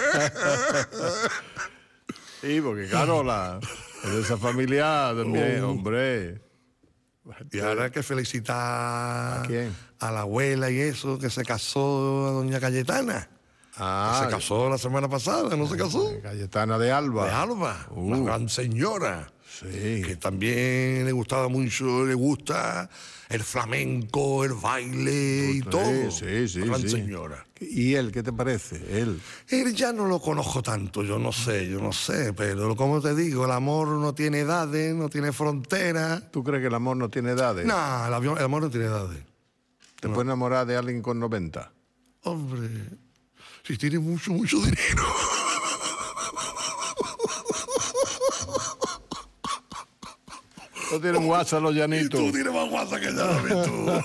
Sí, porque claro, la, esa familia también, Oh. hombre. Y ahora hay que felicitar ¿A quién? a la abuela y eso, que se casó a doña Cayetana. Ah, que se casó la semana pasada, ¿no se casó? Cayetana de Alba. De Alba, Uh. una gran señora. Sí. Que también le gustaba mucho, le gusta el flamenco, el baile y todo. Sí, sí, Gran sí. señora. ¿Y él qué te parece? Él. Él ya no lo conozco tanto, yo no sé, yo no sé, pero como te digo, el amor no tiene edades, no tiene fronteras. ¿Tú crees que el amor no tiene edades? No, el, avión- el amor no tiene edades. ¿Te puedes enamorar de alguien con noventa? Hombre, si tiene mucho, mucho dinero. No tienen WhatsApp los llanitos. Tú tienes más WhatsApp que ya, ves tú.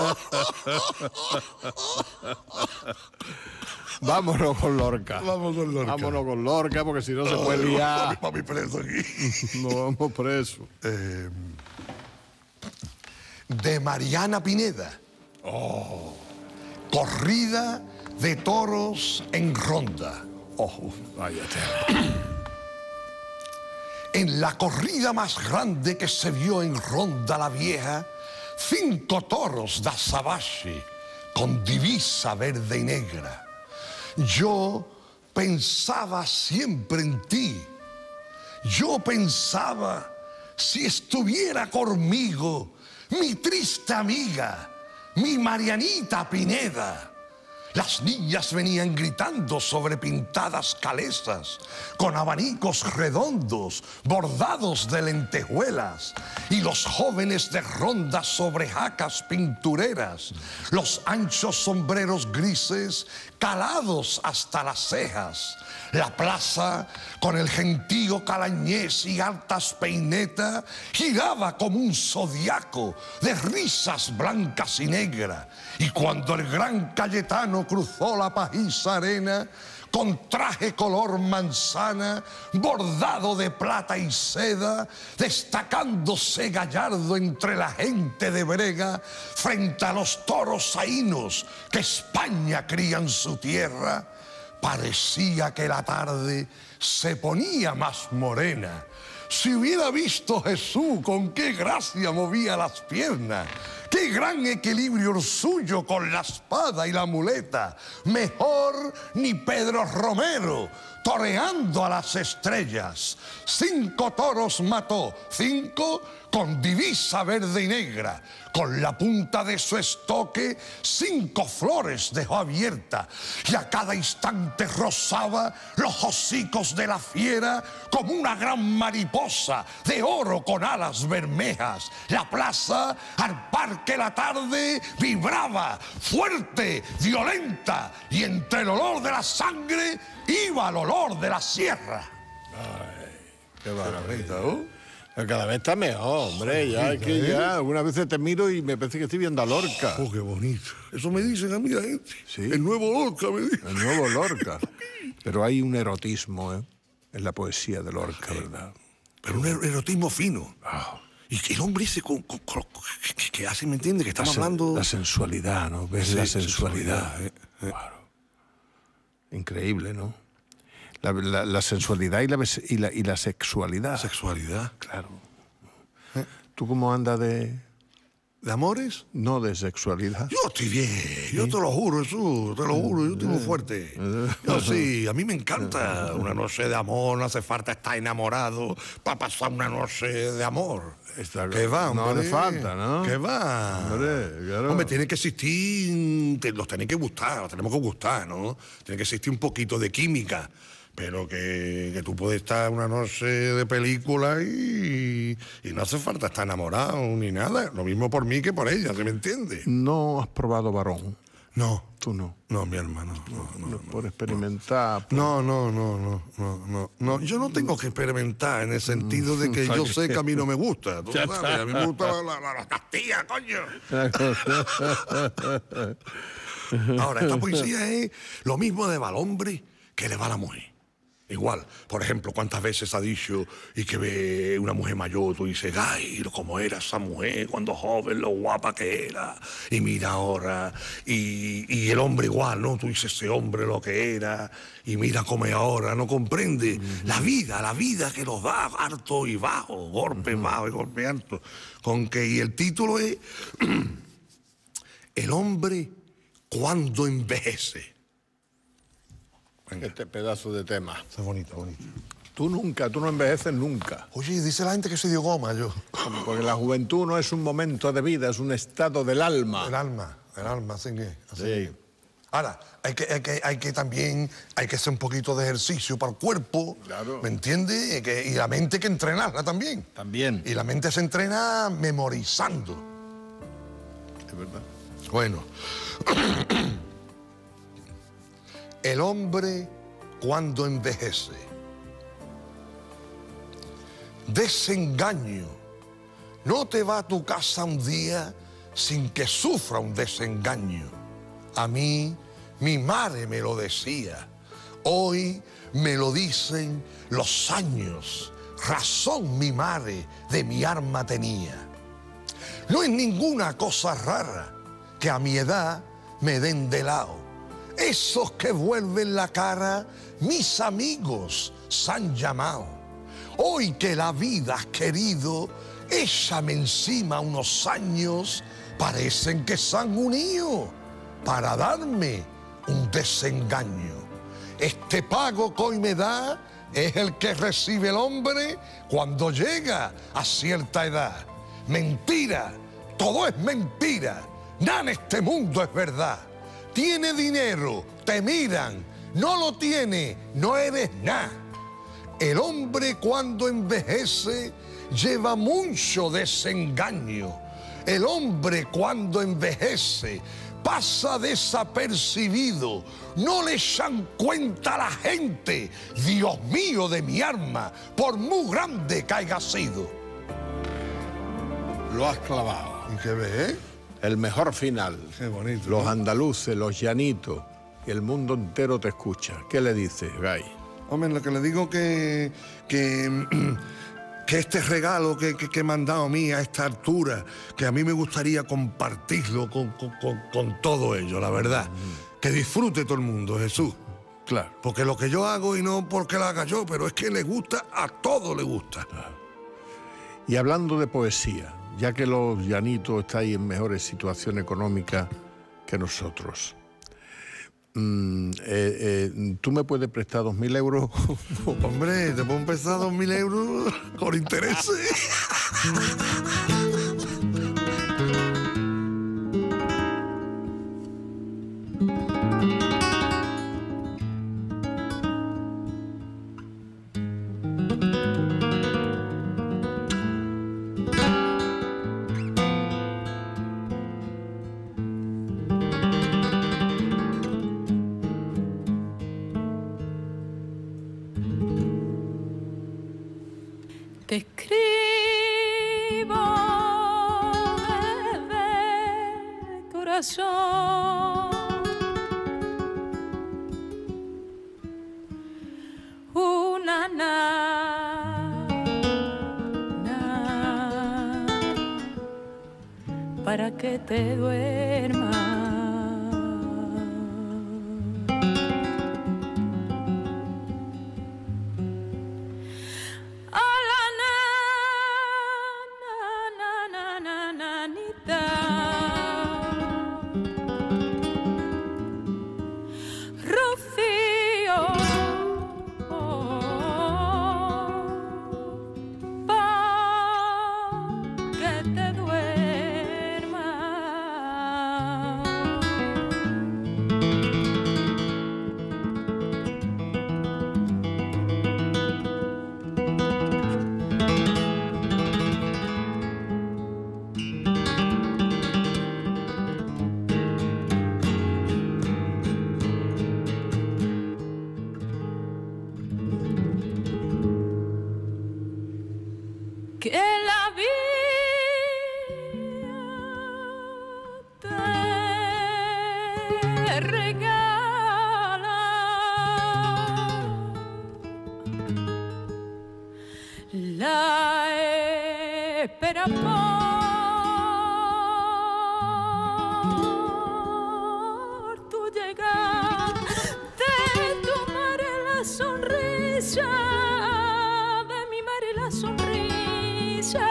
Vámonos con Lorca. Vamos con Lorca. Vámonos con Lorca, porque si no se puede Ay, liar. papi, papi preso aquí. No vamos preso. Eh, de Mariana Pineda. Oh. Corrida de toros en ronda. Oh, vaya tema. En la corrida más grande que se vio en Ronda la Vieja, cinco toros de azabache con divisa verde y negra. Yo pensaba siempre en ti. Yo pensaba si estuviera conmigo mi triste amiga, mi Marianita Pineda. Las niñas venían gritando sobre pintadas calesas, con abanicos redondos, bordados de lentejuelas, y los jóvenes de ronda sobre jacas pintureras, los anchos sombreros grises calados hasta las cejas. La plaza, con el gentío calañés y altas peinetas, giraba como un zodiaco de risas blancas y negras. Y cuando el gran Cayetano cruzó la pajiza arena, con traje color manzana, bordado de plata y seda, destacándose gallardo entre la gente de brega, frente a los toros zaínos que España cría en su tierra, parecía que la tarde se ponía más morena. Si hubiera visto Jesús con qué gracia movía las piernas, qué gran equilibrio el suyo con la espada y la muleta, mejor ni Pedro Romero toreando a las estrellas. Cinco toros mató, cinco con divisa verde y negra. Con la punta de su estoque, cinco flores dejó abierta, y a cada instante rozaba los hocicos de la fiera como una gran mariposa de oro con alas bermejas. La plaza, al par que la tarde, vibraba, fuerte, violenta, y entre el olor de la sangre iba el olor de la sierra. Ay, qué maravilla, ¿no? Cada vez está mejor, hombre. Ya es que ya algunas veces te miro y me parece que estoy viendo a Lorca. Oh, qué bonito. Eso me dicen a mí la gente. Sí. El nuevo Lorca, me dicen. El nuevo Lorca. Pero hay un erotismo, ¿eh? En la poesía de Lorca, ¿verdad? Pero un er- erotismo fino. Oh. Y que el hombre ese con, con- con- que, que hace, ¿me entiendes? Que estamos La sen- hablando... La sensualidad, ¿no? ¿Ves Sí, la sensualidad? sensualidad, eh, eh. Claro. Increíble, ¿no? La, la- la sensualidad y la, ves- y, la, y la sexualidad. Sexualidad. Claro. ¿Tú cómo andas de, ¿De amores? No de sexualidad. Yo estoy bien, yo te lo juro, Jesús, te lo juro, yo estoy muy fuerte. Yo sí, a mí me encanta una noche de amor, no hace falta estar enamorado para pasar una noche de amor. Está ¿Qué va, hombre? No hace falta, ¿no? ¿Qué va? Hombre, claro. Hombre, tiene que existir, te- los tienen que gustar, los tenemos que gustar, ¿no? Tiene que existir un poquito de química. Pero que, que tú puedes estar una noche de película y, y no hace falta estar enamorado ni nada. Lo mismo por mí que por ella, ¿se me entiende? ¿No has probado varón? No. Tú no. No, mi hermano. No, no, no, por experimentar. por- no, no, no, no, no, no, no. Yo no tengo que experimentar en el sentido de que yo sé que a mí no me gusta. ¿Tú Ya sabes? está. A mí me gusta la, la, la, la castilla, coño. Ahora, esta poesía es lo mismo de va al hombre que le va a la mujer. Igual, por ejemplo, ¿cuántas veces ha dicho y que ve una mujer mayor, tú dices, ay, cómo era esa mujer cuando joven, lo guapa que era, y mira ahora, y, y el hombre igual, ¿no? Tú dices, ese hombre lo que era, y mira cómo es ahora, ¿no comprende? La vida, la vida que nos da, alto y bajo, golpe bajo y golpe alto, con que, y el título es, el hombre cuando envejece. Este pedazo de tema. Está bonito, bonito. Tú nunca, tú no envejeces nunca. Oye, dice la gente que soy de goma, yo. Porque la juventud no es un momento de vida, es un estado del alma. El alma, el alma, así que. Así Sí. que. Ahora, hay que, hay, que, hay que también, hay que hacer un poquito de ejercicio para el cuerpo, Claro. ¿me entiendes? Y, que- y la mente hay que entrenarla también. También. Y la mente se entrena memorizando. Es verdad. Bueno. El hombre cuando envejece. Desengaño. No te va a tu casa un día sin que sufra un desengaño. A mí, mi madre me lo decía. Hoy me lo dicen los años. Razón mi madre de mi arma tenía. No es ninguna cosa rara que a mi edad me den de lado. Esos que vuelven la cara, mis amigos se han llamado. Hoy que la vida has querido, échame encima unos años, parecen que se han unido para darme un desengaño. Este pago que hoy me da es el que recibe el hombre cuando llega a cierta edad. Mentira, todo es mentira, nada en este mundo es verdad. Tiene dinero, te miran, no lo tiene, no eres nada. El hombre cuando envejece lleva mucho desengaño. El hombre cuando envejece pasa desapercibido. No le echan cuenta a la gente. Dios mío de mi arma, por muy grande que haya sido. Lo has clavado. ¿Y qué ves? El mejor final. Qué bonito. Los andaluces, los llanitos, y el mundo entero te escucha. ¿Qué le dices, Gay? Hombre, lo que le digo que, que, que este regalo que, que, que me han dado a mí a esta altura, que a mí me gustaría compartirlo con, con, con, con todo ello, la verdad. Que disfrute todo el mundo, Jesús. Claro. Porque lo que yo hago, y no porque lo haga yo, pero es que le gusta, a todo le gusta. Y hablando de poesía, ya que los llanitos estáis en mejores situaciones económicas que nosotros, mm, eh, eh, ¿tú me puedes prestar dos mil euros? Hombre, te puedo prestar dos mil euros con intereses. Te escribo desde el corazón una nana para que te duermas. A la na, na, na, na, na, nanita. te regala la espera por tu llegar, de tu madre la sonrisa, de mi madre la sonrisa,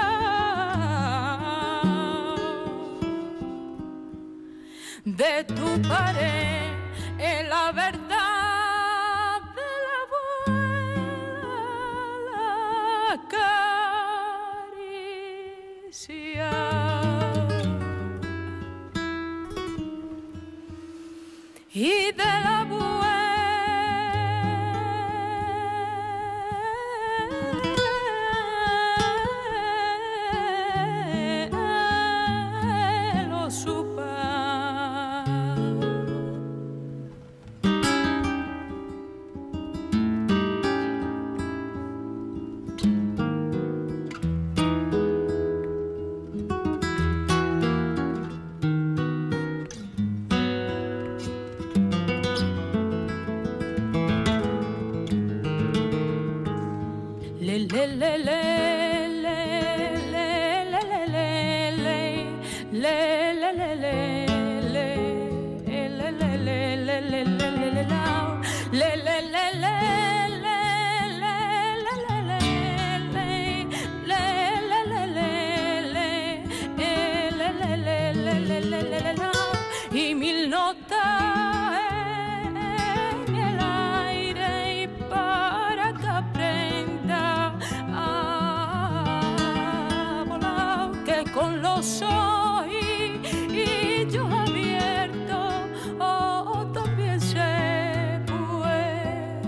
de tu pared en la verdad de la abuela, la caricia y de la abuelo su le le le le le le le le le le le le le y mil notas en el aire y para que aprenda a volar, que con los ojos y, y yo abierto oh, también se puede.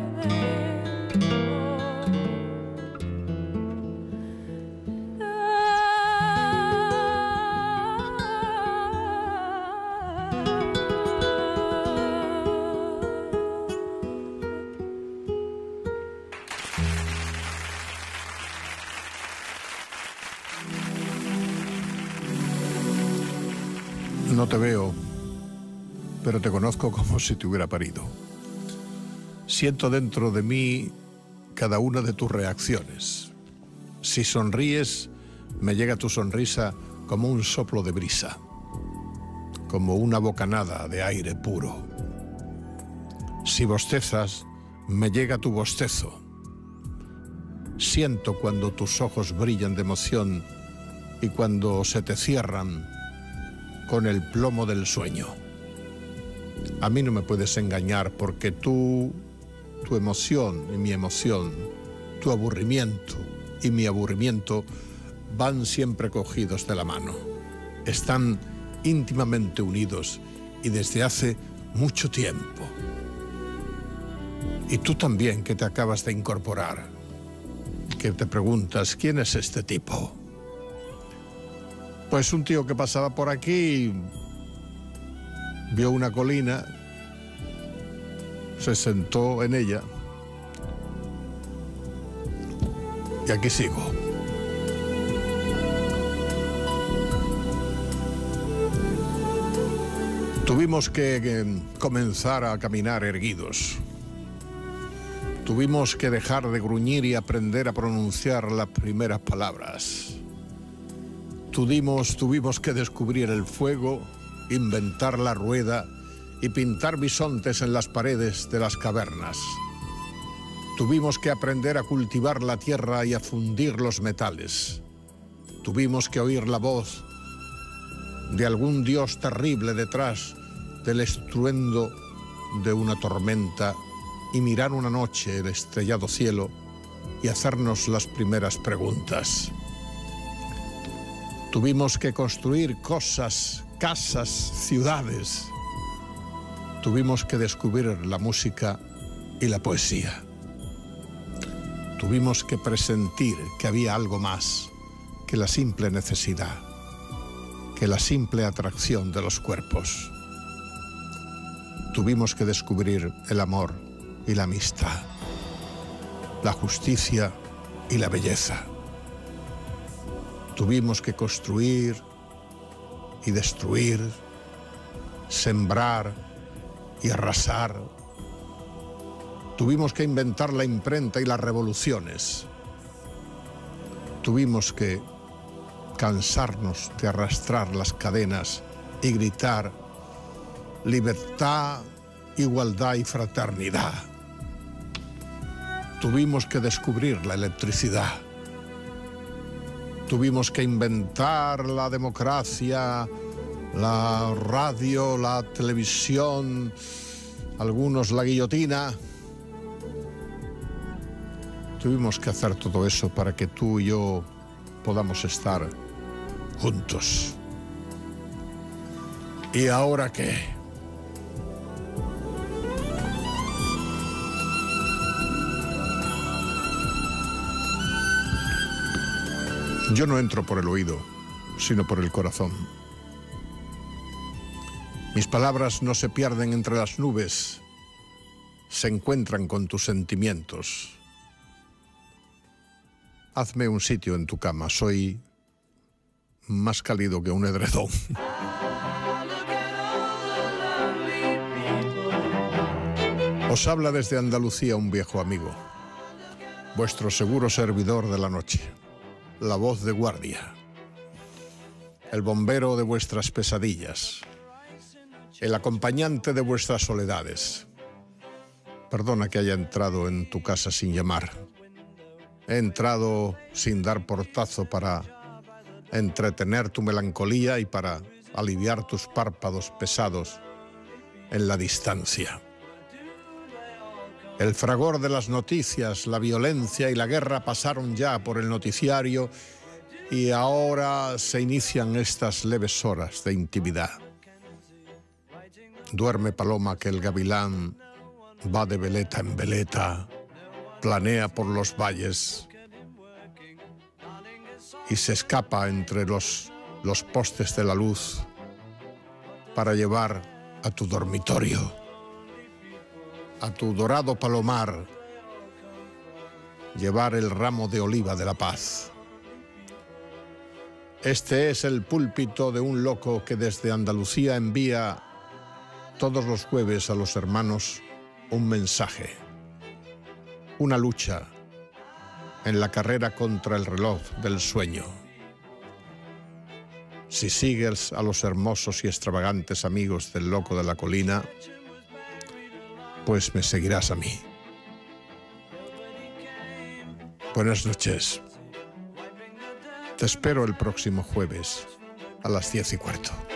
No te veo, pero te conozco como si te hubiera parido. Siento dentro de mí cada una de tus reacciones. Si sonríes, me llega tu sonrisa como un soplo de brisa, como una bocanada de aire puro. Si bostezas, me llega tu bostezo. Siento cuando tus ojos brillan de emoción y cuando se te cierran con el plomo del sueño. A mí no me puedes engañar porque tú, tu emoción y mi emoción, tu aburrimiento y mi aburrimiento van siempre cogidos de la mano. Están íntimamente unidos y desde hace mucho tiempo. Y tú también, que te acabas de incorporar, que te preguntas, ¿quién es este tipo? Pues un tío que pasaba por aquí, vio una colina, se sentó en ella y aquí sigo. Tuvimos que, que comenzar a caminar erguidos. Tuvimos que dejar de gruñir y aprender a pronunciar las primeras palabras. Tuvimos, tuvimos que descubrir el fuego, inventar la rueda y pintar bisontes en las paredes de las cavernas. Tuvimos que aprender a cultivar la tierra y a fundir los metales. Tuvimos que oír la voz de algún dios terrible detrás del estruendo de una tormenta y mirar una noche el estrellado cielo y hacernos las primeras preguntas. Tuvimos que construir cosas, casas, ciudades. Tuvimos que descubrir la música y la poesía. Tuvimos que presentir que había algo más que la simple necesidad, que la simple atracción de los cuerpos. Tuvimos que descubrir el amor y la amistad, la justicia y la belleza. Tuvimos que construir y destruir, sembrar y arrasar. Tuvimos que inventar la imprenta y las revoluciones. Tuvimos que cansarnos de arrastrar las cadenas y gritar libertad, igualdad y fraternidad. Tuvimos que descubrir la electricidad. Tuvimos que inventar la democracia, la radio, la televisión, algunos la guillotina. Tuvimos que hacer todo eso para que tú y yo podamos estar juntos. ¿Y ahora qué? Yo no entro por el oído, sino por el corazón. Mis palabras no se pierden entre las nubes, se encuentran con tus sentimientos. Hazme un sitio en tu cama, soy más cálido que un edredón. Os habla desde Andalucía un viejo amigo, vuestro seguro servidor de la noche, la voz de guardia, el bombero de vuestras pesadillas, el acompañante de vuestras soledades. Perdona que haya entrado en tu casa sin llamar. He entrado sin dar portazo para entretener tu melancolía y para aliviar tus párpados pesados en la distancia. El fragor de las noticias, la violencia y la guerra pasaron ya por el noticiario y ahora se inician estas leves horas de intimidad. Duerme, paloma, que el gavilán va de veleta en veleta, planea por los valles y se escapa entre los, los postes de la luz para llevar a tu dormitorio, a tu dorado palomar, llevar el ramo de oliva de la paz. Este es el púlpito de un loco que desde Andalucía envía todos los jueves a los hermanos un mensaje, una lucha en la carrera contra el reloj del sueño. Si sigues a los hermosos y extravagantes amigos del loco de la colina, pues me seguirás a mí. Buenas noches. Te espero el próximo jueves a las diez y cuarto.